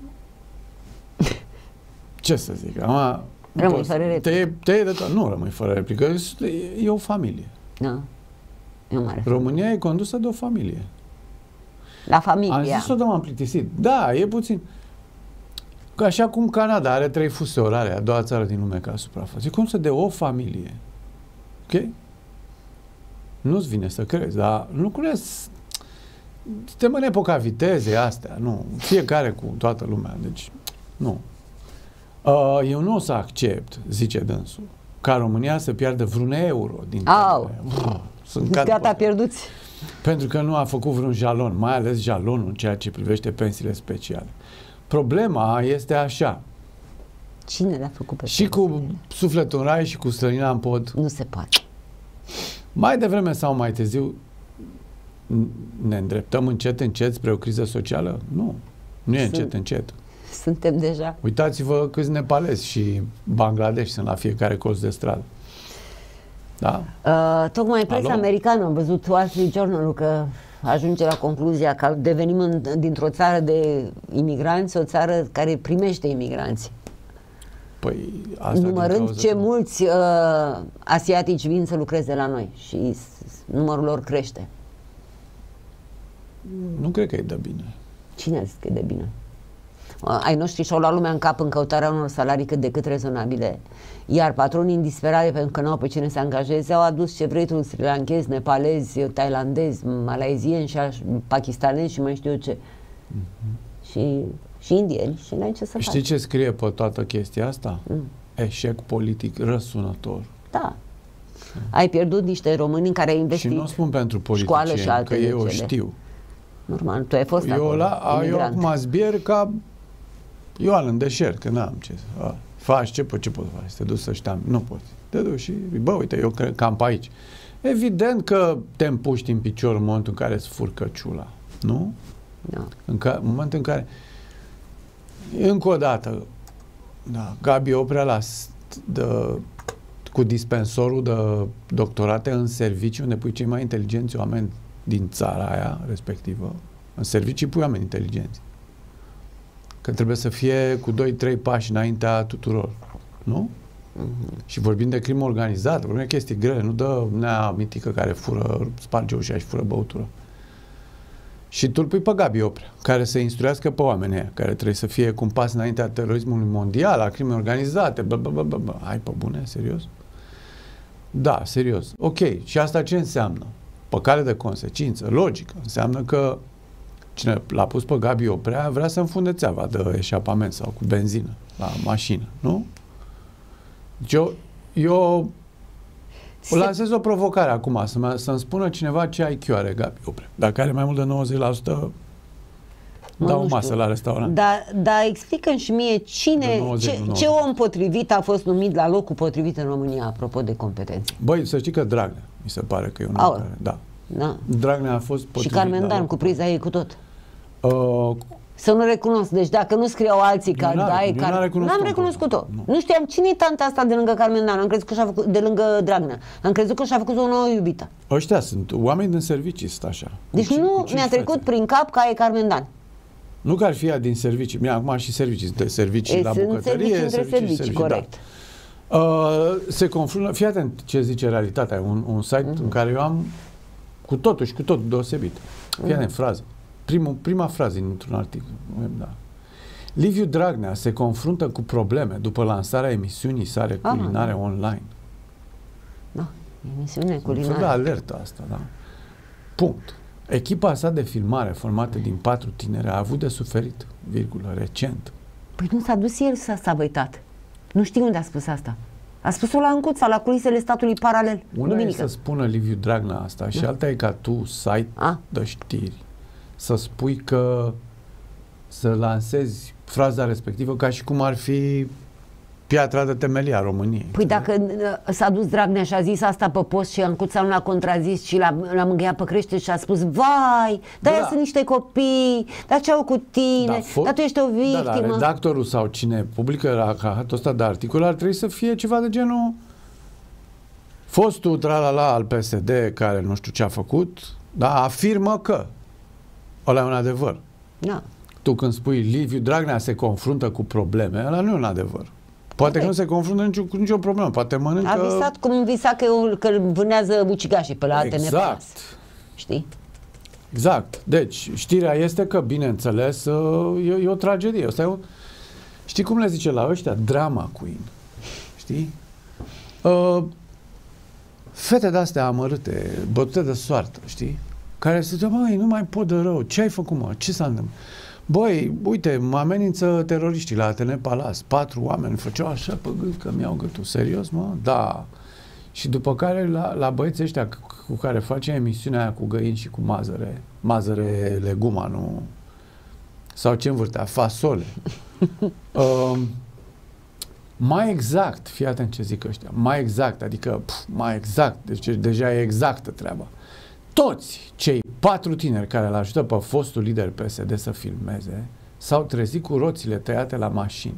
Ce să zic? Ama, rămâi fără replică. Te, te de tot. Nu rămâi fără replică. E o familie. Da. E o mare România e condusă de o familie. La familie. Am zis-o, dar m-am plictisit. Da, e puțin... Așa cum Canada are trei fuse orare, a doua țară din lume ca suprafață. E cum să de o familie. Ok? Nu-ți vine să crezi, dar lucrurile... Suntem în epoca vitezei astea, nu. Fiecare cu toată lumea, deci nu. Uh, eu nu o să accept, zice dânsul, ca România să piardă vreun euro din... Au! Sunt gata, pierduți. Pentru că nu a făcut vreun jalon, mai ales jalonul în ceea ce privește pensiile speciale. Problema este așa. Cine le-a făcut pe Și cu sufletul în rai și cu străina în pod. Nu se poate. Mai devreme sau mai târziu ne îndreptăm încet, încet spre o criză socială? Nu. Nu e Sunt, încet, încet. Suntem deja. Uitați-vă câți nepalezi și Bangladesh sunt la fiecare colț de stradă. Da? Uh, tocmai presa americană, am văzut Wall Street Journal-ul că ajunge la concluzia că devenim în, dintr-o țară de imigranți o țară care primește imigranți. Păi, asta numărând ce că... mulți uh, asiatici vin să lucreze la noi și numărul lor crește. Nu cred că e de bine. Cine a zis că e de bine? Uh, ai noștri și-au luat lumea în cap în căutarea unor salarii cât de cât rezonabile. Iar patronii în disperare pentru că nu au pe cine să angajeze au adus ce vrei tu, sri lankezi, nepalezi, thailandezi, malaizieni și pakistanezi și mai știu eu ce. Mm-hmm. Și, și indieni și n-ai ce să Știi faci. ce scrie pe toată chestia asta? Mm. Eșec politic răsunător. Da. Ai pierdut niște români în care ai investit. Și nu o spun pentru politicieni, și alte că eu o știu. Normal, tu ai fost eu acolo, la, eu acum zbier ca Ioan în deșert, că n-am ce să a, faci, ce, po, ce poți face? Te duci să-și te-am, nu poți. Te duci și, bă, uite, eu camp aici. Evident că te împuști în picior în momentul în care îți furcă ciula, nu? Da. În, ca, în momentul în care, încă o dată, da, Gabi Oprea la, de, cu dispensorul de doctorate în serviciu, unde pui cei mai inteligenți oameni din țara aia respectivă, în servicii pui oameni inteligenți. Că trebuie să fie cu doi trei pași înaintea tuturor. Nu? Mm-hmm. Și vorbim de crimă organizată, vorbim de chestii grele, nu dă nea mitică care fură, sparge ușa și fură băutură. Și tu îl pui pe Gabi Oprea, care să instruiască pe oamenii aia, care trebuie să fie cu un pas înaintea terorismului mondial, a crimei organizate, bla, bla, bla, bla, bla. Hai, pe bune? Serios? Da, serios. Ok. Și asta ce înseamnă? Pe cale de consecință, logică. Înseamnă că cine l-a pus pe Gabi Oprea vrea să înfunde țeava de eșapament sau cu benzină la mașină, nu? Deci eu, eu Se... lansez o provocare acum, să să-mi spună cineva ce I Q are Gabi Oprea. Dacă are mai mult de nouăzeci la sută, mă, dau o masă la restaurant. Dar da, explică-mi și mie cine, nouăzeci, ce, ce om potrivit a fost numit la locul potrivit în România, apropo de competențe. Băi, să știi că Dragnea, mi se pare că e un om care, da. Da. Dragnea a fost potrivit. Și Carmen Dan cu priza ei cu tot. Uh, Să nu recunosc. Deci dacă nu scriau alții ca dai, n-am recunoscut-o. N-am recunoscut-o. Nu. nu știam cine e tanta asta de lângă Carmen Dan. Am crezut că și-a făcut, de lângă Dragnea. Am crezut că și-a făcut o nouă iubită. Ăștia sunt oameni din servicii, sunt așa. Deci cu nu mi-a trecut fețe. prin cap că e Carmen Dan. Nu că ar fi ea din servicii. Bine, acum și servicii. De servicii e, la bucătărie. Servicii între servicii, servicii, servicii corect. Da. Uh, se confruntă, fii atent ce zice realitatea. Un, un site uh-huh. în care eu am cu totul și cu totul deosebit. Fii atent, uh-huh. frază. Primul, prima frază într-un articol. Da. Liviu Dragnea se confruntă cu probleme după lansarea emisiunii sale culinare ah, online. Da, emisiune culinare. Un fel de alertă asta, da? Punct. Echipa sa de filmare, formată din patru tineri, a avut de suferit, virgulă, recent. Păi nu s-a dus el să s-a uitat. Nu știu unde a spus asta. A spus-o la Încuța, la culisele statului paralel. Una duminică. E să spună Liviu Dragnea asta și da. alta e ca tu, site a? de știri, să spui că să lansezi fraza respectivă ca și cum ar fi piatra de temelie a României. Păi dacă s-a dus Dragnea și a zis asta pe post și Ancuța nu l-a contrazis și l-a mângâiat pe crește și a spus vai, dar da. sunt niște copii, dar ce au cu tine, da, dar tu ești o victimă. Da, da, redactorul sau cine publică rahatul ăsta de articol ar trebui să fie ceva de genul fostul tralala al P S D care nu știu ce a făcut, dar afirmă că ăla e un adevăr. Da. Tu când spui Liviu Dragnea se confruntă cu probleme, ăla nu e un adevăr. Poate okay. că nu se confruntă nicio, cu nicio problemă, poate mănâncă... A visat cum visa că, că vânează ucigașii pe la exact. A T N Plus. Știi? Exact. Deci, știrea este că, bineînțeles, e, e o tragedie. Asta e o... Știi cum le zice la ăștia? Drama queen. Știi? Uh, fete de-astea amărâte, bătute de soartă, știi? Care se zice, băi, nu mai pot de rău. Ce ai făcut, mă? Ce s-a întâmplat? Băi, uite, mă amenință teroriștii la A T N Palace. Patru oameni făceau așa pe gât că mi-au gâtul. Serios, mă? Da. Și după care la, la băieții ăștia cu care face emisiunea aia cu găini și cu mazăre, mazăre leguma, nu? Sau ce învârtea? Fasole. uh, mai exact, fii atent ce zic ăștia, mai exact, adică pf, mai exact, deci deja e exactă treaba. Toți cei patru tineri care îl ajută pe fostul lider P S D să filmeze s-au trezit cu roțile tăiate la mașini.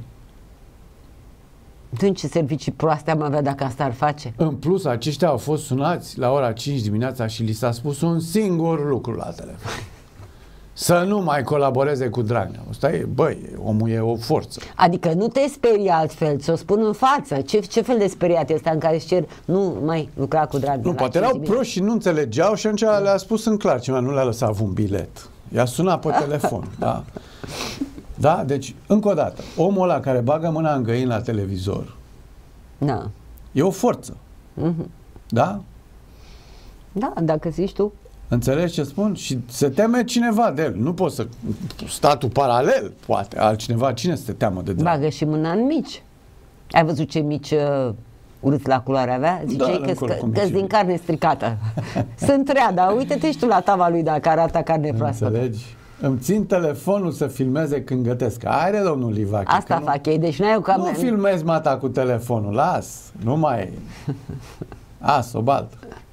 În ce servicii proaste am avea dacă asta ar face? În plus, aceștia au fost sunați la ora cinci dimineața și li s-a spus un singur lucru la telefon. Să nu mai colaboreze cu Dragnea. Asta e, băi, omul e o forță. Adică nu te sperii altfel, ți-o spun în față. Ce, ce fel de speriat este în care își cer nu mai lucra cu Dragnea? Nu, poate erau proști și nu înțelegeau și atunci le-a spus în clar ceva, nu le-a lăsat un bilet. I-a sunat pe telefon, da. Da? Deci, încă o dată, omul ăla care bagă mâna în găini la televizor da. e o forță. Mm-hmm. Da? Da, dacă zici tu. Înțelegi ce spun? Și se teme cineva de el. Nu poți să... Statul paralel, poate. Altcineva, cine să te teamă de Dragnea? Bagă și mâna în mici. Ai văzut ce mici uh, urâți la culoare avea? Ziceai da, că sunt din carne stricată. Sunt rea, dar uite-te și tu la tava lui dacă arată carne proaspătă. Înțelegi? Îmi țin telefonul să filmeze când gătesc. Haide, domnul Livache. Asta fac nu, ei, deci n-ai o cameră. Nu filmezi mata cu telefonul, las. Nu mai e. As, o baltă.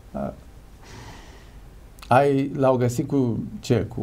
Ai, l-au găsit cu ce? Cu...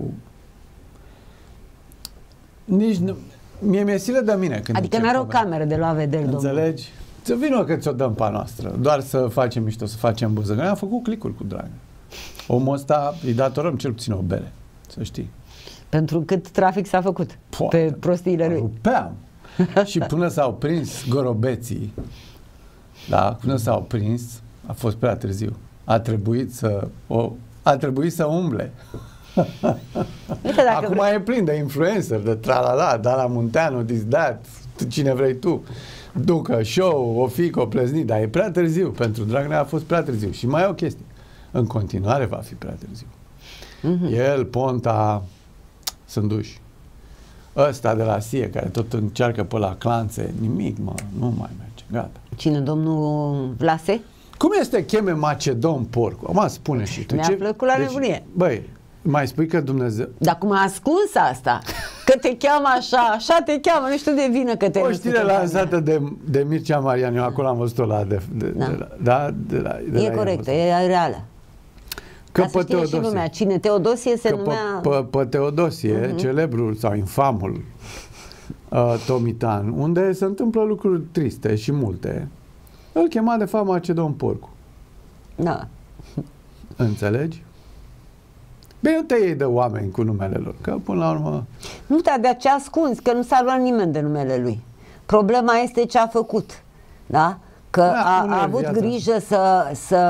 Nici nu... Mie mi-e silă de mine când adică n-are o cameră de la vedere, domnul. Înțelegi? Să vină că ți-o dăm pe a noastră. Doar să facem mișto, să facem buză. Noi am făcut clicuri cu Dragnea. Omul ăsta îi datorăm cel puțin o bere. Să știi. Pentru cât trafic s-a făcut Poate, pe prostiile lui. Rupeam. Și până s-au prins gorobeții, da, până s-au prins, a fost prea târziu. A trebuit să o, a trebuit să umble. Uite, dacă acum vrei. E plin de influencer, de tralala, Dala Munteanu, this, that, cine vrei tu. Ducă, show, o fi, o plezni, dar e prea târziu. Pentru Dragnea a fost prea târziu. Și mai e o chestie. În continuare va fi prea târziu. Mm-hmm. El, Ponta, sunt duși. Ăsta de la S I E, care tot încearcă pe la clanțe, nimic, mă, nu mai merge, gata. Cine, domnul Vlase? Cum este cheme Macedon Porcu? Acum spune și tu. Mi-a ce... plăcut la deci, nebunie. Băi, mai spui că Dumnezeu... Dar cum a ascuns asta? Că te cheamă așa, așa te cheamă, nu știu de vină că te... O știre lansată de, de Mircea Marian, eu acolo am văzut-o la... De, de, da. De la, da? De la, de e la corectă, e reală. Ca să știe și lumea. Cine? Teodosie se că numea... Pe, pe, pe Teodosie, uh-huh. celebrul sau infamul uh, Tomitan, unde se întâmplă lucruri triste și multe, îl chema de fapt Macedon Porcu. Da. Înțelegi? Bine, nu te iei de oameni cu numele lor, că până la urmă... Nu, dar de ce ascunzi? Că nu s-a luat nimeni de numele lui. Problema este ce a făcut. Da? Că da, a, a avut viața. grijă să, să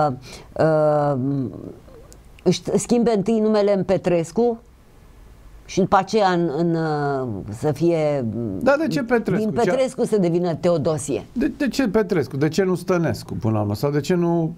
uh, își schimbe întâi numele în Petrescu și după aceea în, în, uh, să fie... Da, de ce Petrescu? Din Petrescu ce... să devină Teodosie. De, de ce Petrescu? De ce nu Stănescu până la urmă? Sau de ce nu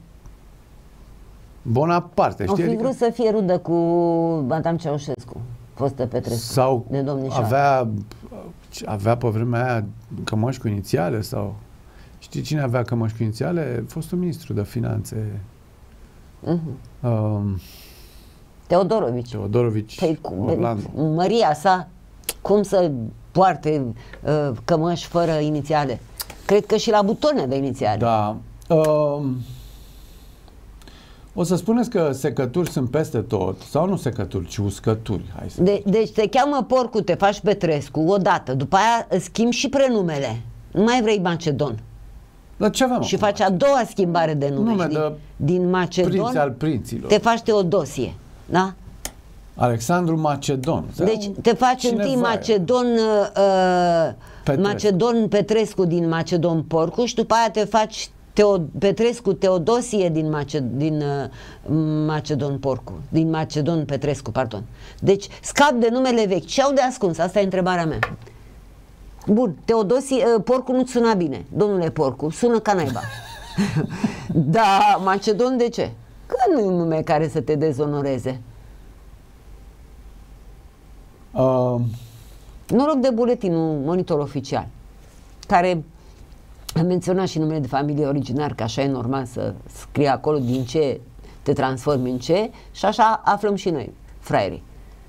Bonaparte? Știi? O fi adică... vrut să fie rudă cu Madame Ceaușescu, fostă Petrescu. Sau de domnișoară. avea, avea pe vremea aia cămăși cu inițiale sau... Știi cine avea cămăși cu inițiale? Fostul ministru de finanțe. Uh-huh. Um, Teodorovici. Teodorovici păi, cu, Orlando. Măria sa, cum să poarte uh, cămăși fără inițiale? Cred că și la butoane de inițiale. Da. Um, o să spuneți că secături sunt peste tot, sau nu secături, ci uscături. Hai să de, deci te cheamă Porcu, te faci Petrescu odată, după aia îți schimbi și prenumele. Nu mai vrei Macedon. Dar ce aveam și acum? faci a doua schimbare de nume. Nume din, de din Macedon prinț al prinților. te faci Teodosie. Da? Alexandru Macedon. Deci te faci întâi Macedon uh, Petrescu. Macedon Petrescu din Macedon Porcu și după aia te faci Teo, Petrescu Teodosie din, Mace, din uh, Macedon Porcu. Din Macedon Petrescu, pardon. Deci scap de numele vechi. Ce au de ascuns? Asta e întrebarea mea. Bun, Teodosie, uh, Porcu nu suna bine. Domnule Porcu, sună ca naiba. Da, Macedon de ce? Că nu e un nume care să te dezonoreze. Uh. Noroc de buletinul Monitor Oficial, care a menționat și numele de familie originar, că așa e normal să scrie acolo din ce te transformi în ce, și așa aflăm și noi, fraierii.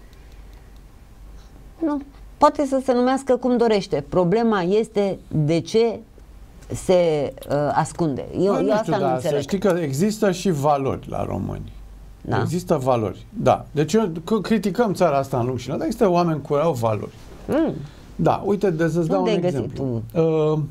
Nu, poate să se numească cum dorește. Problema este de ce se uh, ascunde. Eu, eu nu asta știu, nu da, înțeleg. să știi că există și valori la români. Da? Există valori, da. Deci eu, criticăm țara asta în lung și dar există oameni care au valori. Mm. Da, uite, de să-ți dau un exemplu. Uh,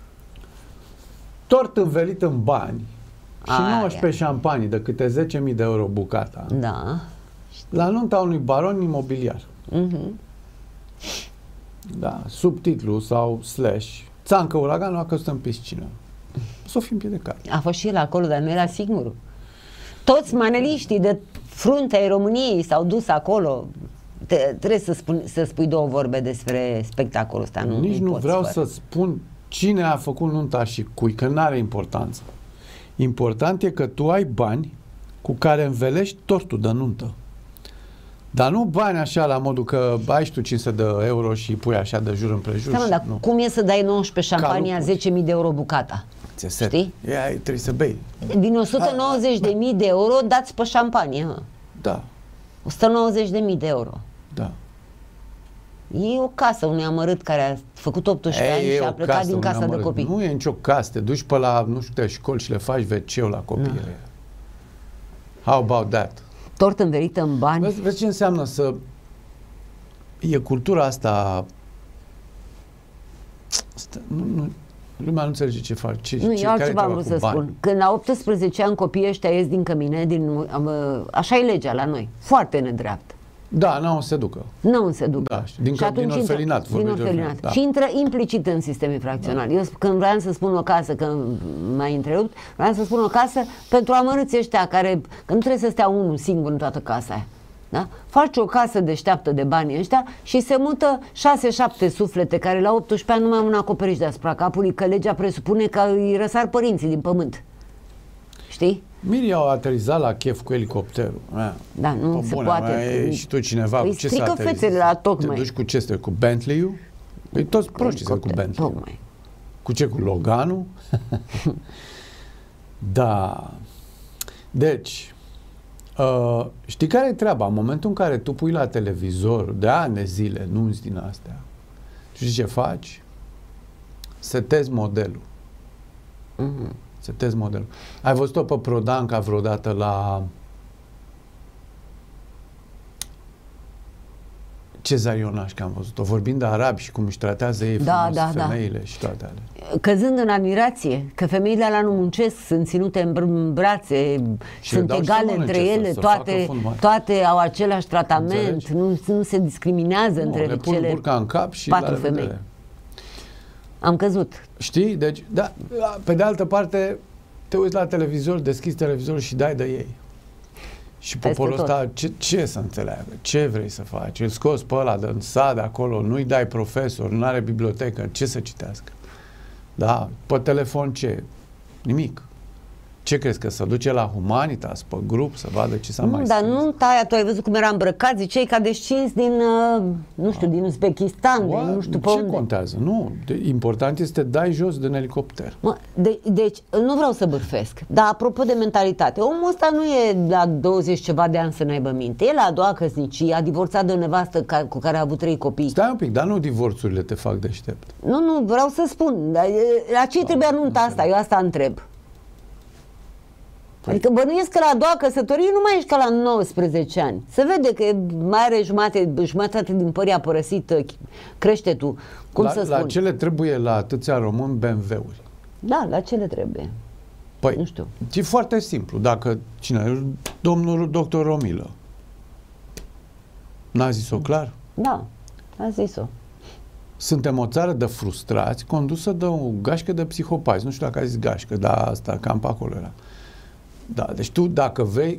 tort învelit în bani și Aia. nouăsprezece șampanii de câte zece mii de euro bucata. Da. La nunta unui baron imobiliar. Mm-hmm. Da, subtitlu sau slash. Țancă uraganul a căzut în piscină. S-o fi împiedicat. A fost și el acolo, dar nu era singurul. Toți maneliștii de frunte ai României s-au dus acolo. Te, trebuie să, spun, să spui două vorbe despre spectacolul ăsta. Nu, Nici nu, nu vreau fără. să spun cine a făcut nunta și cui, că nu are importanță. Important e că tu ai bani cu care învelești tortul de nuntă. Dar nu bani așa la modul că ai tu cinci sute de euro și pui așa de jur împrejur. Da, dar nu. cum e să dai nouăsprezece șampania zece mii de euro bucata? Ți-e știi? E, trebuie să bei. Din o sută nouăzeci de mii de euro dați pe șampanie. Hă? Da. o sută nouăzeci de mii de euro. Da. E o casă unui amărât care a făcut optsprezece ani și a plecat din casa de copii. Nu e nicio casă, te duci pe la, nu știu, școli și le faci ve ce-ul la copii. No. How about that? Tort învelit în bani. Vezi, vezi ce înseamnă să... E cultura asta... asta nu, nu, lumea nu înțelege ce fac. Ce, nu, ce, eu altceva am vrut să bani. spun. Când la optsprezece ani copiii ăștia ies din cămine, din, așa e legea la noi. Foarte nedreaptă. Da, n-au să se ducă. Nu se ducă. Da, din, și din orfelinat. Din orfelinat. Da. Și intră implicit în sistem infracțional. Da. Eu când vreau să spun o casă, că m-ai întrerupt, vreau să spun o casă pentru amărâți ăștia care, că nu trebuie să stea unul singur în toată casa aia. Da? Faci o casă deșteaptă de banii ăștia și se mută șase șapte suflete care la optsprezece ani nu mai au un acoperiș deasupra capului, că legea presupune că îi răsar părinții din pământ. Știi? Mirii au aterizat la chef cu elicopterul. Mea. Da, nu Pă se bună, poate. Mea, și tu cineva Îi cu ce strică fețele la tocmai. Te duci cu ce este? Cu Bentley-ul? Păi toți proștii sunt cu Bentley. Tocmai. Cu ce? Cu Loganul? Da. Deci, uh, știi care e treaba? În momentul în care tu pui la televizor de ani de zile nunți din astea, știi ce faci? Setezi modelul. Mm-hmm. Setezi modelul. Ai văzut-o pe Prodanca vreodată la cezarionaș că am văzut-o, vorbind de arabi și cum își tratează ei Da, frumos da, femeile da. și toate alea. Căzând în admirație, că femeile alea nu muncesc, sunt ținute în br- în brațe, Și le sunt dau și să egale mănânce, între să- ele, să toate, facă fund mare. toate au același tratament, Înțelegi? nu, nu se discriminează Nu, între le pun cele burca în cap și patru la femei. revedere. Am căzut. Știi? Deci, da, pe de altă parte, te uiți la televizor, deschizi televizorul și dai de ei. Și Peste poporul tot. ăsta, ce, ce să înțeleagă? Ce vrei să faci? Îl scoți pe ăla din sad acolo, nu-i dai profesor, nu are bibliotecă, ce să citească? Da? Pe telefon ce? Nimic. Ce crezi, că se duce la Humanitas, pe grup, să vadă ce s-a Nu, mai dar scris? nu taia, tu ai văzut cum era îmbrăcat, ziceai ca descins din, uh, nu știu, din Uzbekistan, Oa, din nu știu pe ce unde. contează? Nu. De, important este să dai jos din elicopter. Mă, de, deci, nu vreau să bârfesc, dar apropo de mentalitate, omul ăsta nu e la douăzeci ceva de ani să n-aibă minte. El a doua căsnicie, a divorțat de o nevastă ca, cu care a avut trei copii. Stai un pic, dar nu divorțurile te fac deștept. Nu, nu, vreau să spun, dar, e, la ce trebuie anunta asta? Eu asta întreb. Păi- Adică bănuiesc că la a doua căsătorie nu mai ești ca la nouăsprezece ani. Se vede că mai are jumate, jumătate din păr a părăsit uh, creștetul. Cum la, să la spun? ce le trebuie la atâția români B M W-uri? Da, la ce le trebuie? Păi, Nu știu. e foarte simplu. Dacă, cine, domnul doctor Romilă, n-a zis-o clar? Da, a zis-o. Suntem o țară de frustrați condusă de o gașcă de psihopați. Nu știu dacă a zis gașcă, dar asta cam pe acolo era. Da, deci tu dacă vrei,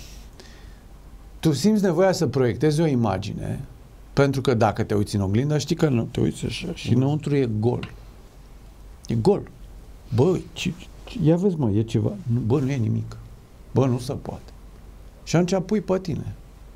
tu simți nevoia să proiectezi o imagine, pentru că dacă te uiți în oglindă, știi că nu te uiți așa și înăuntru e gol. E gol. Bă, ce, ce, ia vezi mă, e ceva. Nu, bă, nu e nimic. Bă, nu se poate. Și atunci pui pe tine.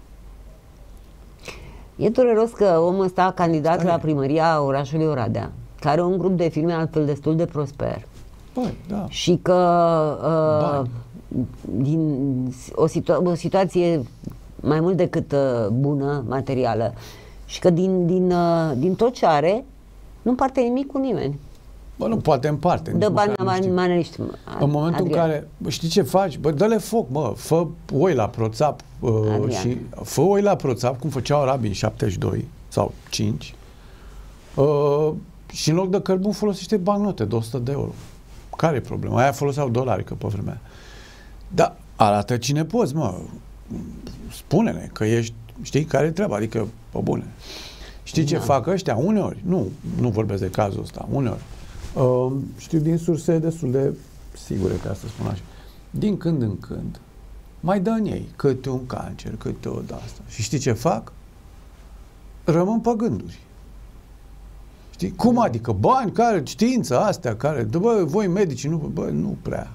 E dureros că omul ăsta a candidat Stai. la primăria orașului Oradea, care are un grup de firme altfel destul de prosper. Băi, da. Și că uh, Bani. din o, situa- o situație mai mult decât uh, bună, materială, și că din, din, uh, din tot ce are, nu împarte nimic cu nimeni. Bă, nu poate în parte. Dă nici bani măcar la nu știu. maneliști. În momentul în care, bă, știi ce faci? Bă, dă-le foc, mă, fă oi la proțap uh, și fă oi la proțap, cum făceau arabii în șaptezeci și doi sau cinci, uh, și în loc de cărbun folosește bancnote de o sută de euro. Care e problema? Aia foloseau dolari, că pe vremea. Dar arată cine poți, mă. Spune-ne că ești, știi, care e treaba, adică, pe bune. Știi ce Da. fac ăștia? Uneori, nu, nu vorbesc de cazul ăsta, uneori. Uh, știu din surse destul de sigure, ca să spun așa. Din când în când, mai dă în ei câte un cancer, câte o de-asta. Și știi ce fac? Rămân pe gânduri. Știi? Cum adică? Bani, care, știință, astea, care, bă, voi medici, nu, bă, nu prea.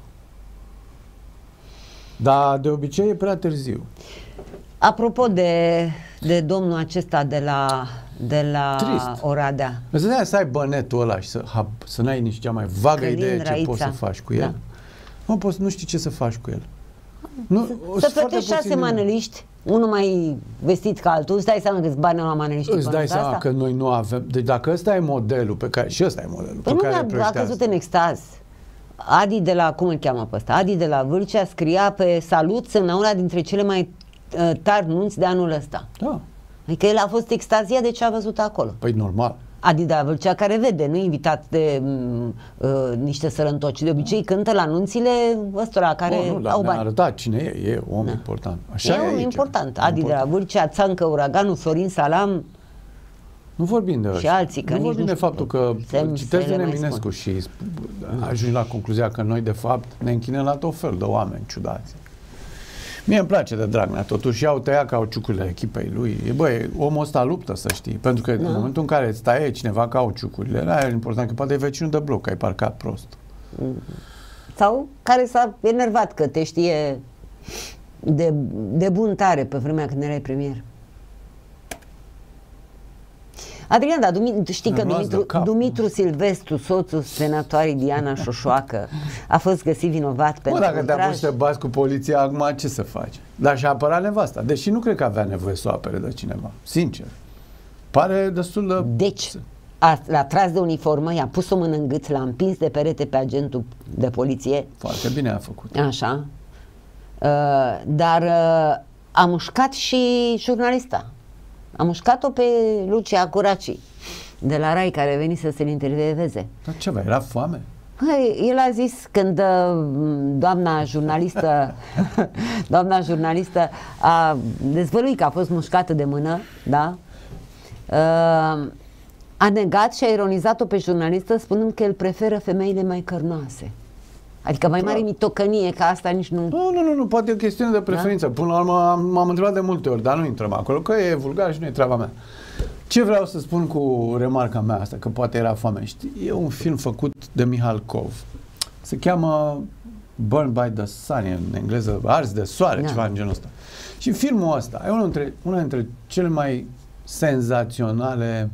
Dar de obicei e prea târziu. Apropo de, de domnul acesta de la, de la Trist. Oradea. Îți dai să ai bănetul ăla și să, ha, să n-ai nici cea mai vagă Călin idee ce Raița. poți să faci cu el. Da. Nu poți, nu știi ce să faci cu el. Nu, o Să sunt foarte plătești șase puțini- maneliști, unul mai vestit ca altul, îți dai seama câți bani au la maneliști. Îți dai seama că noi nu avem. Deci dacă ăsta e modelul pe care. Și ăsta e modelul Păi pe nu care a, îl a proiectează. căzut în extaz. Adi de la, cum îl cheamă pe ăsta? Adi de la Vâlcea scria pe salut, semna una dintre cele mai uh, tari nunți de anul ăsta. Da. Adică el a fost extaziat de ce a văzut acolo. Păi normal. Adi de la Vâlcea care vede, nu invitat de m, uh, niște sărăntoci. De obicei cântă la nunțile ăstora care Bă, nu, dar au ne-a bani. arătat cine e. E om important. Așa E e un aici. important. E Adi de la important. Vâlcea, Țancă, Uraganul, Sorin Salam. Nu vorbim de Și ăștia. alții, că nu nici vorbim nu de știu. faptul că Semn citesc să de le mai Eminescu spun. și ajungi la concluzia că noi de fapt ne închinăm la tot fel de oameni ciudați. Mie îmi place de Dragnea, totuși i-au tăiat cauciucurile echipei lui. E, băi, omul ăsta luptă, să știi, pentru că Da. în momentul în care îți taie cineva cauciucurile, era important că poate e vecinul de bloc, că ai parcat prost. Sau care s-a enervat că te știe de, de bun tare pe vremea când erai premier. Adrian, da, Dumi, știi că Îmi luați de Dumitru, cap. Dumitru Silvestru, soțul senatoarei Diana Șoșoacă, a fost găsit vinovat Mă, pentru dacă te-a ultraj. pus să te bați cu poliția, acum ce să faci? Dar și-a apărat nevasta, deși nu cred că avea nevoie să o apere de cineva, sincer. Pare destul de... Deci, a, l-a tras de uniformă, i-a pus o mână în gât, l-a împins de perete pe agentul de poliție, Foarte bine a făcut. așa, uh, dar uh, a mușcat și jurnalista. A mușcat-o pe Lucia Curaci, de la Rai, care venise să-l intervieveze. Dar ce avea? Era foame? Hăi, el a zis când doamna jurnalistă doamna jurnalistă a dezvăluit că a fost mușcată de mână, da? A negat și a ironizat-o pe jurnalistă spunând că el preferă femeile mai cărnoase. Adică mai mare mitocănie, că asta nici nu... Nu, nu, nu, nu, poate e o chestiune de preferință. Da? Până la urmă m-am întrebat de multe ori, dar nu intrăm acolo, că e vulgar și nu e treaba mea. Ce vreau să spun cu remarca mea asta, că poate era foame? Știi, e un film făcut de Mihalkov. Se cheamă Burned by the Sun, în engleză, Ars de soare, da. Ceva în genul ăsta. Și filmul ăsta e unul dintre, una dintre cele mai senzaționale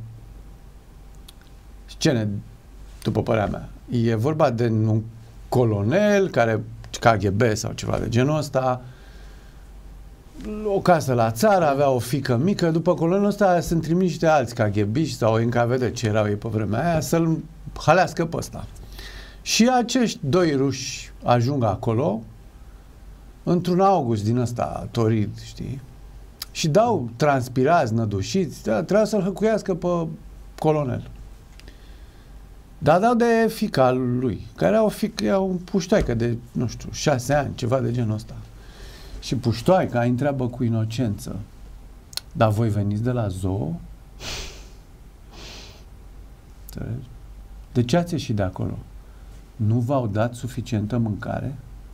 scene, după părerea mea. E vorba de un colonel care, K G B sau ceva de genul ăsta, o casă la țară, avea o fiică mică, după colonelul ăsta sunt trimiși niște alți K G B-ști sau N K V D, ce erau ei pe vremea aia, să-l halească pe ăsta. Și acești doi ruși ajung acolo într-un august din ăsta torid, știi? Și dau transpirați, nădușiți, trebuia să-l hăcuiască pe colonel. Dar dau de fiica lui, care era o fiică, era un puștoaică de, nu știu, șase ani, ceva de genul ăsta. Și puștoaica îi întreabă cu inocență: dar voi veniți de la zoo? De ce ați ieșit de acolo? Nu v-au dat suficientă mâncare?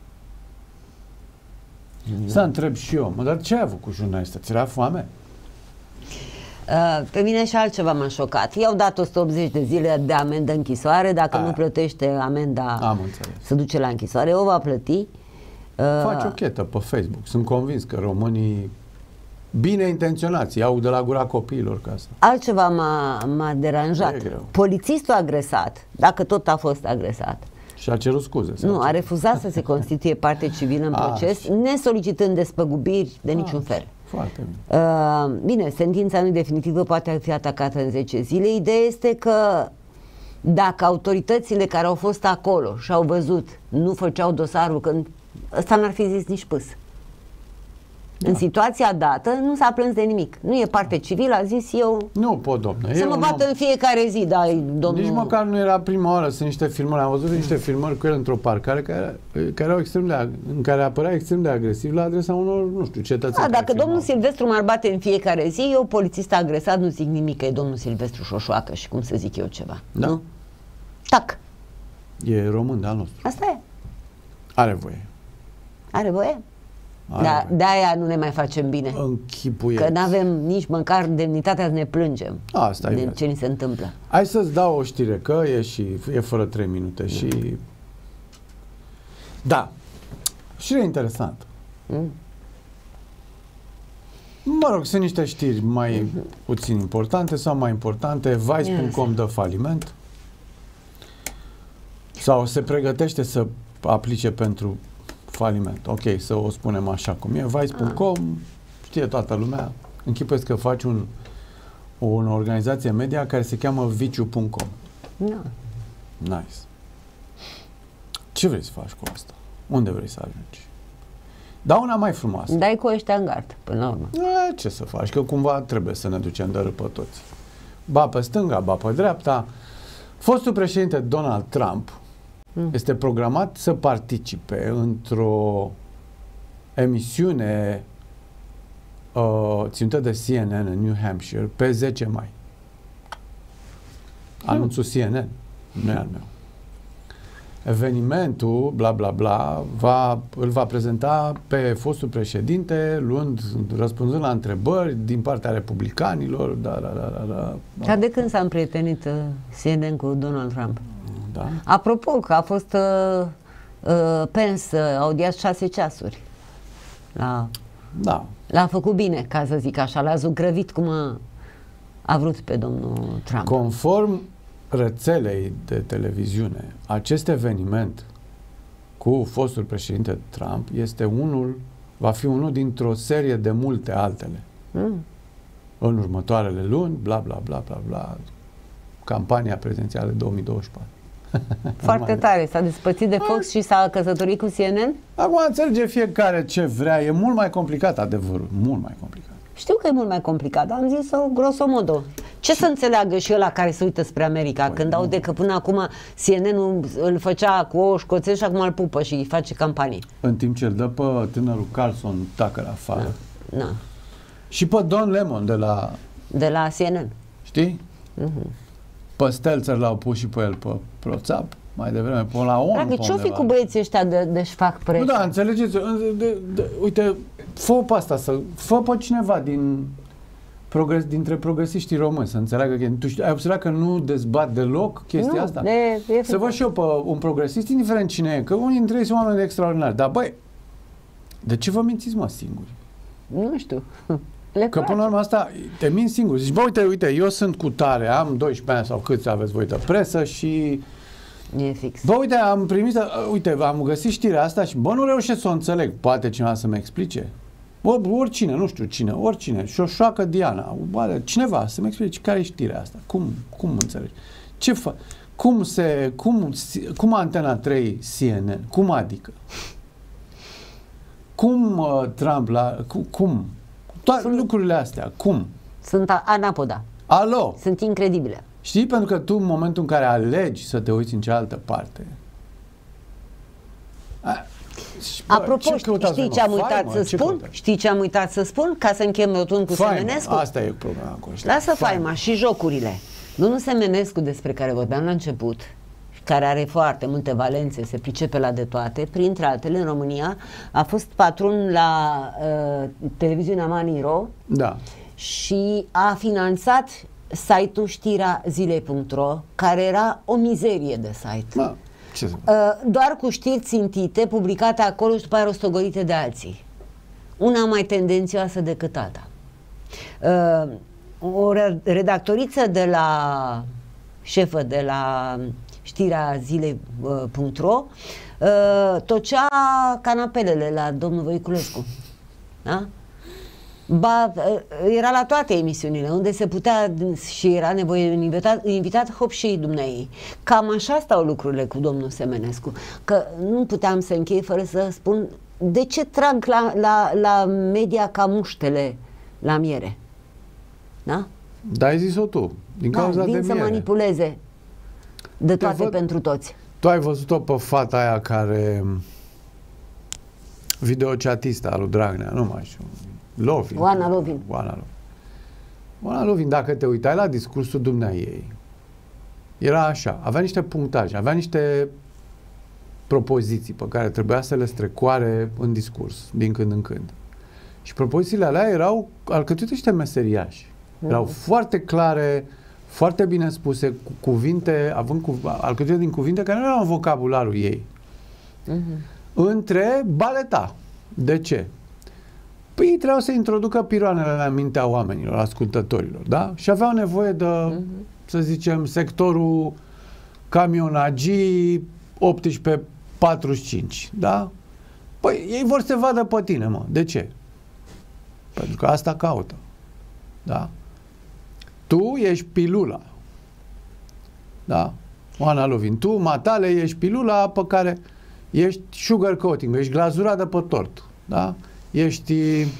Să întreb și eu, mă, dar ce ai avut cu jurnalista? Ți era foame? Uh, pe mine și altceva m-a șocat. I-au dat o sută optzeci de zile de amendă închisoare. Dacă Aia. nu plătește amenda, se duce la închisoare. O va plăti. Uh, Faci o chetă pe Facebook. Sunt convins că românii bine intenționați iau de la gura copiilor ca asta. Altceva m-a deranjat. Polițistul agresat, dacă tot a fost agresat, și a cerut scuze. Nu, a refuzat să se constituie parte civilă în proces, nesolicitând despăgubiri de niciun fel. Foarte bine. Uh, bine, sentința nu definitivă poate fi atacată în zece zile. Ideea este că dacă autoritățile care au fost acolo și au văzut, nu făceau dosarul, când ăsta n-ar fi zis nici pâs. Da. În situația dată nu s-a plâns de nimic. Nu e parte civilă, a zis eu... Nu pot, domnule. Să mă bată în fiecare zi, da, domnul... Nici măcar nu era prima oară, sunt niște filmări. Am văzut mm. niște filmări cu el într-o parcare care, care erau extrem de, în care apărea extrem de agresiv la adresa unor, nu știu, cetățeni. Da, dacă domnul Silvestru m-ar bate în fiecare zi, eu, polițist agresat, nu zic nimic, că e domnul Silvestru Șoșoacă și cum să zic eu ceva. Da. Nu? Tac. E român de al nostru. Asta e. Are voie. Are voie? Da, de-aia nu ne mai facem bine. Închipuieți. Că nu avem nici măcar demnitatea să ne plângem. Asta de e ce ni se întâmplă. Hai să-ți dau o știre, că e și e fără trei minute. Mm. Și da, știre interesantă. Mm. Mă rog, sunt niște știri mai mm-hmm. puțin importante sau mai importante. Vice punct com dă faliment sau se pregătește să aplice pentru faliment. Ok, să o spunem așa cum e. Vice punct com, știe toată lumea. Închipuiesc că faci un, o organizație media care se cheamă viciu punct com. No. Nice. Ce vrei să faci cu asta? Unde vrei să ajungi? Da, una mai frumoasă. Dai cu ăștia în gard, până la urmă. E, ce să faci? Că cumva trebuie să ne ducem de râpă toți. Ba pe stânga, ba pe dreapta. Fostul președinte Donald Trump mm. este programat să participe într-o emisiune uh, ținută de C N N în New Hampshire pe zece mai. Anunțul C N N, nu e al meu. Evenimentul, bla bla bla, va, îl va prezenta pe fostul președinte, luând, răspunzând la întrebări din partea republicanilor. Da, da, da, da, da. Dar de când s-a împrietenit uh, C N N cu Donald Trump? Da. Apropo, că a fost uh, uh, Pence uh, audiat șase ceasuri. La, da. L-a făcut bine, ca să zic așa, l-a zugrăvit cum a, a vrut pe domnul Trump. Conform rețelei de televiziune, acest eveniment cu fostul președinte Trump este unul, va fi unul dintr-o serie de multe altele. Mm. În următoarele luni, bla bla bla bla bla, campania prezidențială două mii douăzeci și patru. Foarte tare, s-a despărțit de Fox și s-a căsătorit cu C N N? Acum înțelege fiecare ce vrea, e mult mai complicat adevărul, mult mai complicat. Știu că e mult mai complicat, dar am zis-o grosomodo. Ce să înțeleagă și ăla care se uită spre America, păi, când aude că până acum C N N-ul îl făcea cu ouă școțești și acum îl pupă și îi face campanii. În timp ce îl dă pe tânărul Carlson tacă la afară. Da. Da. Și pe Don Lemon de la... De la C N N. Știi? Uh-huh. Pe Stelzer l-au pus și pe el pe ProTsap, mai devreme, până la ONU. Dacă ce-o fi cu băieții ăștia de, de-și fac preț? Nu, da, înțelegeți, de, de, de, uite, fă pe asta, să, fă pe cineva din progres, dintre progresiștii români, să înțeleagă că, tu știi, ai observat că nu dezbat deloc chestia nu, asta? De, de să văd și eu pe un progresist, indiferent cine e, că unii dintre ei sunt oameni extraordinari, dar băi, de ce vă mințiți, mă, singuri? Nu știu. Le că până la urmă asta, te minți singur. Zici, bă, uite, uite, eu sunt cu tare, am doisprezece ani sau câți aveți voi de presă și... E fix. Bă, uite, am primit, uite, am găsit știrea asta și, bă, nu reușesc să o înțeleg. Poate cineva să-mi explice? Bă, oricine, nu știu cine, oricine. Șoșoacă Diana, bă, cineva să-mi explice care e știrea asta. Cum, cum înțelegi? Ce fa... Cum se, cum, cum Antena trei C N N? Cum adică? Cum uh, Trump la... Cum? cum? Toate Sunt... lucrurile astea, cum? Sunt anapoda. Alo? Sunt incredibile. Știi? Pentru că tu, în momentul în care alegi să te uiți în cealaltă parte... A, bă, apropo, știi ce, ce am uitat Fai, să mă, spun? căutați? Știi ce am uitat să spun? Ca să închem rotund cu Fai, Semenescu? Mă, asta e problema cu ăștia. Lasă Fai, faima și jocurile. Domnul Semenescu, despre care vorbeam la început, care are foarte multe valențe, se pricepe la de toate, printre altele, în România, a fost patron la uh, televiziunea Maniro, da. Și a finanțat site-ul știrea zilei punct ro, care era o mizerie de site. Da. Ce să... uh, doar cu știri țintite, publicate acolo și după aia rostogolite de alții. Una mai tendențioasă decât alta. Uh, o redactoriță de la șefă de la știrea zilei punct ro uh, tocea canapelele la domnul Voiculescu. Da? Ba, era la toate emisiunile unde se putea și era nevoie invitat, invitat hop și dumneai. Cam așa stau lucrurile cu domnul Semenescu, că nu puteam să închei fără să spun de ce trag la, la, la media ca muștele la miere. Da? Da, ai zis-o tu, din cauza da, vin de să miere. manipuleze de toate văd, pentru toți. Tu ai văzut-o pe fata aia care videochatista lui Dragnea, nu mai știu, Lovin. Oana Lovin. Oana Lovin. Oana Lovin, dacă te uitai la discursul dumneai ei, era așa, avea niște punctaje, avea niște propoziții pe care trebuia să le strecoare în discurs, din când în când. Și propozițiile alea erau alcătuite niște meseriași. Mm. Erau foarte clare, foarte bine spuse, cu cuvinte, având cu, alcătuite din cuvinte care nu erau în vocabularul ei. Mm-hmm. Între baleta. De ce? Păi ei trebuiau să introducă piroanele la mintea oamenilor, ascultătorilor, da? Și aveau nevoie de, mm-hmm. să zicem, sectorul camionagii optsprezece patruzeci și cinci, da? Păi ei vor să te vadă pe tine, mă. De ce? Pentru că asta caută. Da? Tu ești pilula. Da? Oana Lovin. Tu, matale, ești pilula pe care ești sugar coating, ești glazura de pe tort. Da? Ești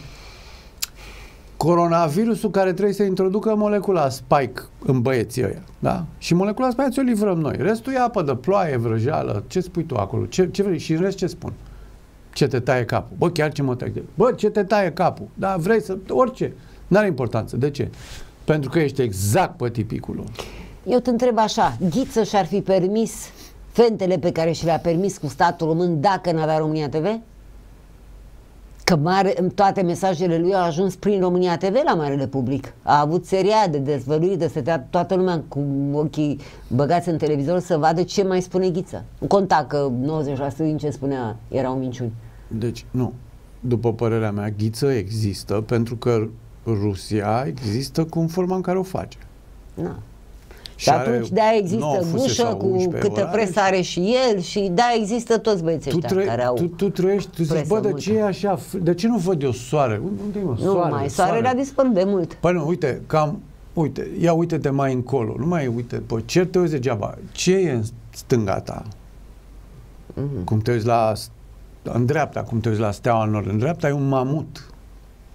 coronavirusul care trebuie să introducă molecula spike în băieții ăia. Da? Și molecula spike o livrăm noi. Restul e apă de ploaie, vrăjeală. Ce spui tu acolo? Ce, ce vrei? Și în rest ce spun? Ce te taie capul? Bă, chiar ce mă taie? Bă, ce te taie capul? Da, vrei să... Orice. N-are importanță. De ce? Pentru că ești exact pe tipicul lor. Eu te întreb așa, Ghiță și-ar fi permis fentele pe care și le-a permis cu statul român dacă n-avea România T V? Că mare, toate mesajele lui au ajuns prin România T V la marele public. A avut seria de dezvăluiri, de stătea toată lumea cu ochii băgați în televizor să vadă ce mai spune Ghiță. Conta că nouăzeci la sută din ce spunea erau minciuni. Deci, nu. După părerea mea, Ghiță există pentru că Rusia există cu forma în care o face. Na. Și atunci de-aia există Gușă cu câtă presă are și el și de-aia există toți băieții ăștia tre- care au tu, tu trăiești, tu zici, bă, de ce e așa? De ce nu văd eu soare? Unde e, mă, nu soare? mai, soarele a dispărut de mult. Păi nu, uite, cam, uite, ia uite-te mai încolo, nu mai uite, păi ce te uiți degeaba? Ce e în stânga ta? Mm-hmm. Cum te uiți la, în dreapta, cum te uiți la Steaua Nord, în dreapta e un mamut.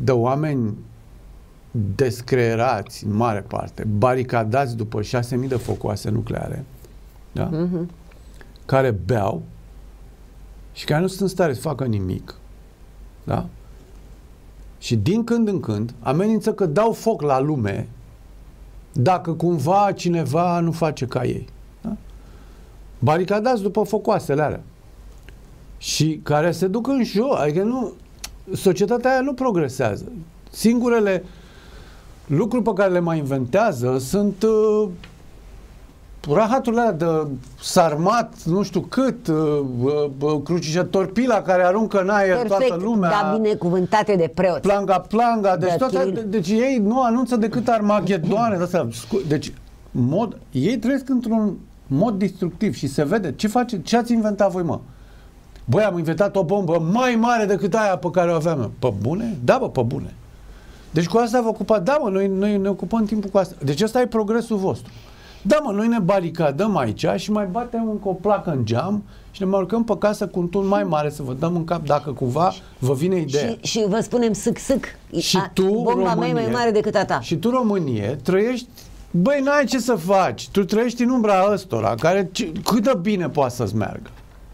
de oameni descreerați în mare parte, baricadați după șase mii de focoase nucleare, da? Uh-huh. Care beau și care nu sunt în stare să facă nimic, da? Și din când în când amenință că dau foc la lume dacă cumva cineva nu face ca ei, da? Baricadați după focoasele alea și care se duc în jos, adică nu, societatea aia nu progresează. Singurele lucruri pe care le mai inventează sunt uh, rahaturile alea de sarmat, nu știu cât, uh, uh, crucișă, torpila care aruncă în aer perfect, toată lumea. da, binecuvântate de preoți. Planga, planga, deci, de toate, de, deci ei nu anunță decât armagedoane. Deci mod, ei trăiesc într-un mod destructiv și se vede. Ce face? Ce ați inventat voi, mă? Băi, am inventat o bombă mai mare decât aia pe care o aveam. Pe bune? Da, bă, pe bune. Deci cu asta vă ocupați. Da, mă, noi, noi ne ocupăm timpul cu asta. Deci ăsta e progresul vostru. Da, mă, noi ne baricadăm aici și mai batem încă o placă în geam și ne mai urcăm pe casă cu un tun mai mare să vă dăm în cap dacă cumva vă vine ideea. Și, și vă spunem sâc, sâc. Și a, tu, bomba Românie, mea e mai mare decât a ta. Și tu, Românie, trăiești. Băi, n-ai ce să faci. Tu trăiești în umbra ăstora care ce, cât de bine poate să-ți meargă.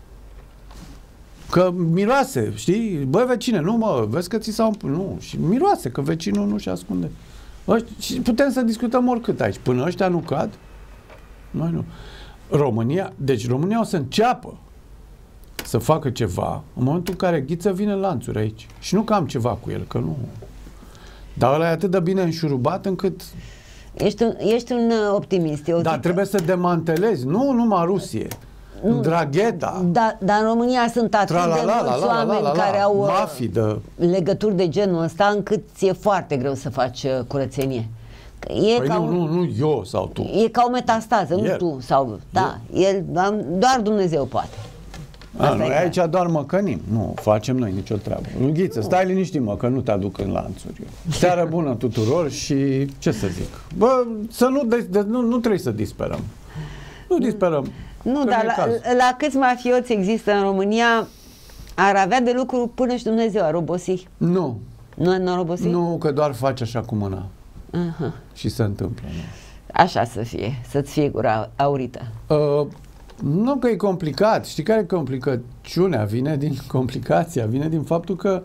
Că miroase, știi? Băi, vecine, nu mă, vezi că ți s-au... Nu, și miroase, că vecinul nu-și ascunde. Și putem să discutăm oricât aici. Până ăștia nu cad, noi nu. România, deci România o să înceapă să facă ceva în momentul în care Ghiță vine în lanțuri aici. Și nu că am ceva cu el, că nu... Dar ăla e atât de bine înșurubat încât... Ești un, ești un optimist. Eu Dar zic trebuie să demantelezi, nu numai Rusie. Nu, Dragheta. Da, dar în România sunt atât de mulți oameni care au mafii de... legături de genul ăsta încât ți-e foarte greu să faci curățenie. E păi ca nu, un, nu, nu eu sau tu. E ca o metastază, el. nu tu sau... Da, el, doar Dumnezeu poate. A, noi aici doar măcănim. Nu facem noi nicio treabă. Lughiță, stai liniștit, mă, că nu te aduc în lanțuri. Seară bună tuturor și ce să zic? Bă, să nu, de, de, nu, nu trebuie să disperăm. Nu disperăm. Nu, dar la, la câți mafioți există în România ar avea de lucru până și Dumnezeu ar obosi. Nu. Nu, nu ar obosi? Nu, că doar faci așa cu mâna. Uh-huh. Și se întâmplă. Nu? Așa să fie, să-ți fie gura aurită. Uh, nu că e complicat. Știi care e complicăciunea? Vine din complicația, vine din faptul că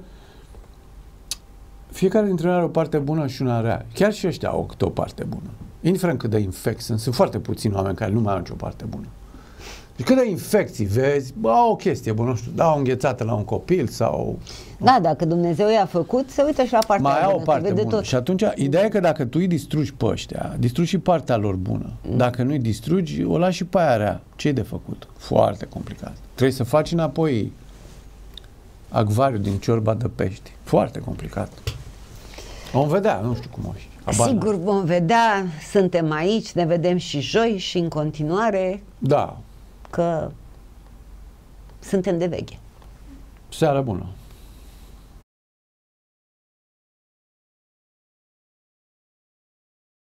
fiecare dintre noi are o parte bună și una rea. Chiar și ăștia au o parte bună. Indiferent cât de infecți sunt, sunt foarte puțini oameni care nu mai au nicio parte bună. Deci cât de infecții vezi, bă, o chestie bună, nu știu, dau o înghețată la un copil sau... Da, dacă Dumnezeu i-a făcut, se uită și la partea mai bună, au o parte bună. tot. Și atunci, ideea e că dacă tu îi distrugi pe ăștia, distrugi și partea lor bună. Mm. Dacă nu îi distrugi, o lași și pe aia rea. Ce-i de făcut? Foarte complicat. Trebuie să faci înapoi acvariu din ciorba de pești. Foarte complicat. Vom vedea, nu știu cum o fi. Sigur vom vedea, suntem aici, ne vedem și joi și în continuare. Da. Că suntem de veche. Seară bună!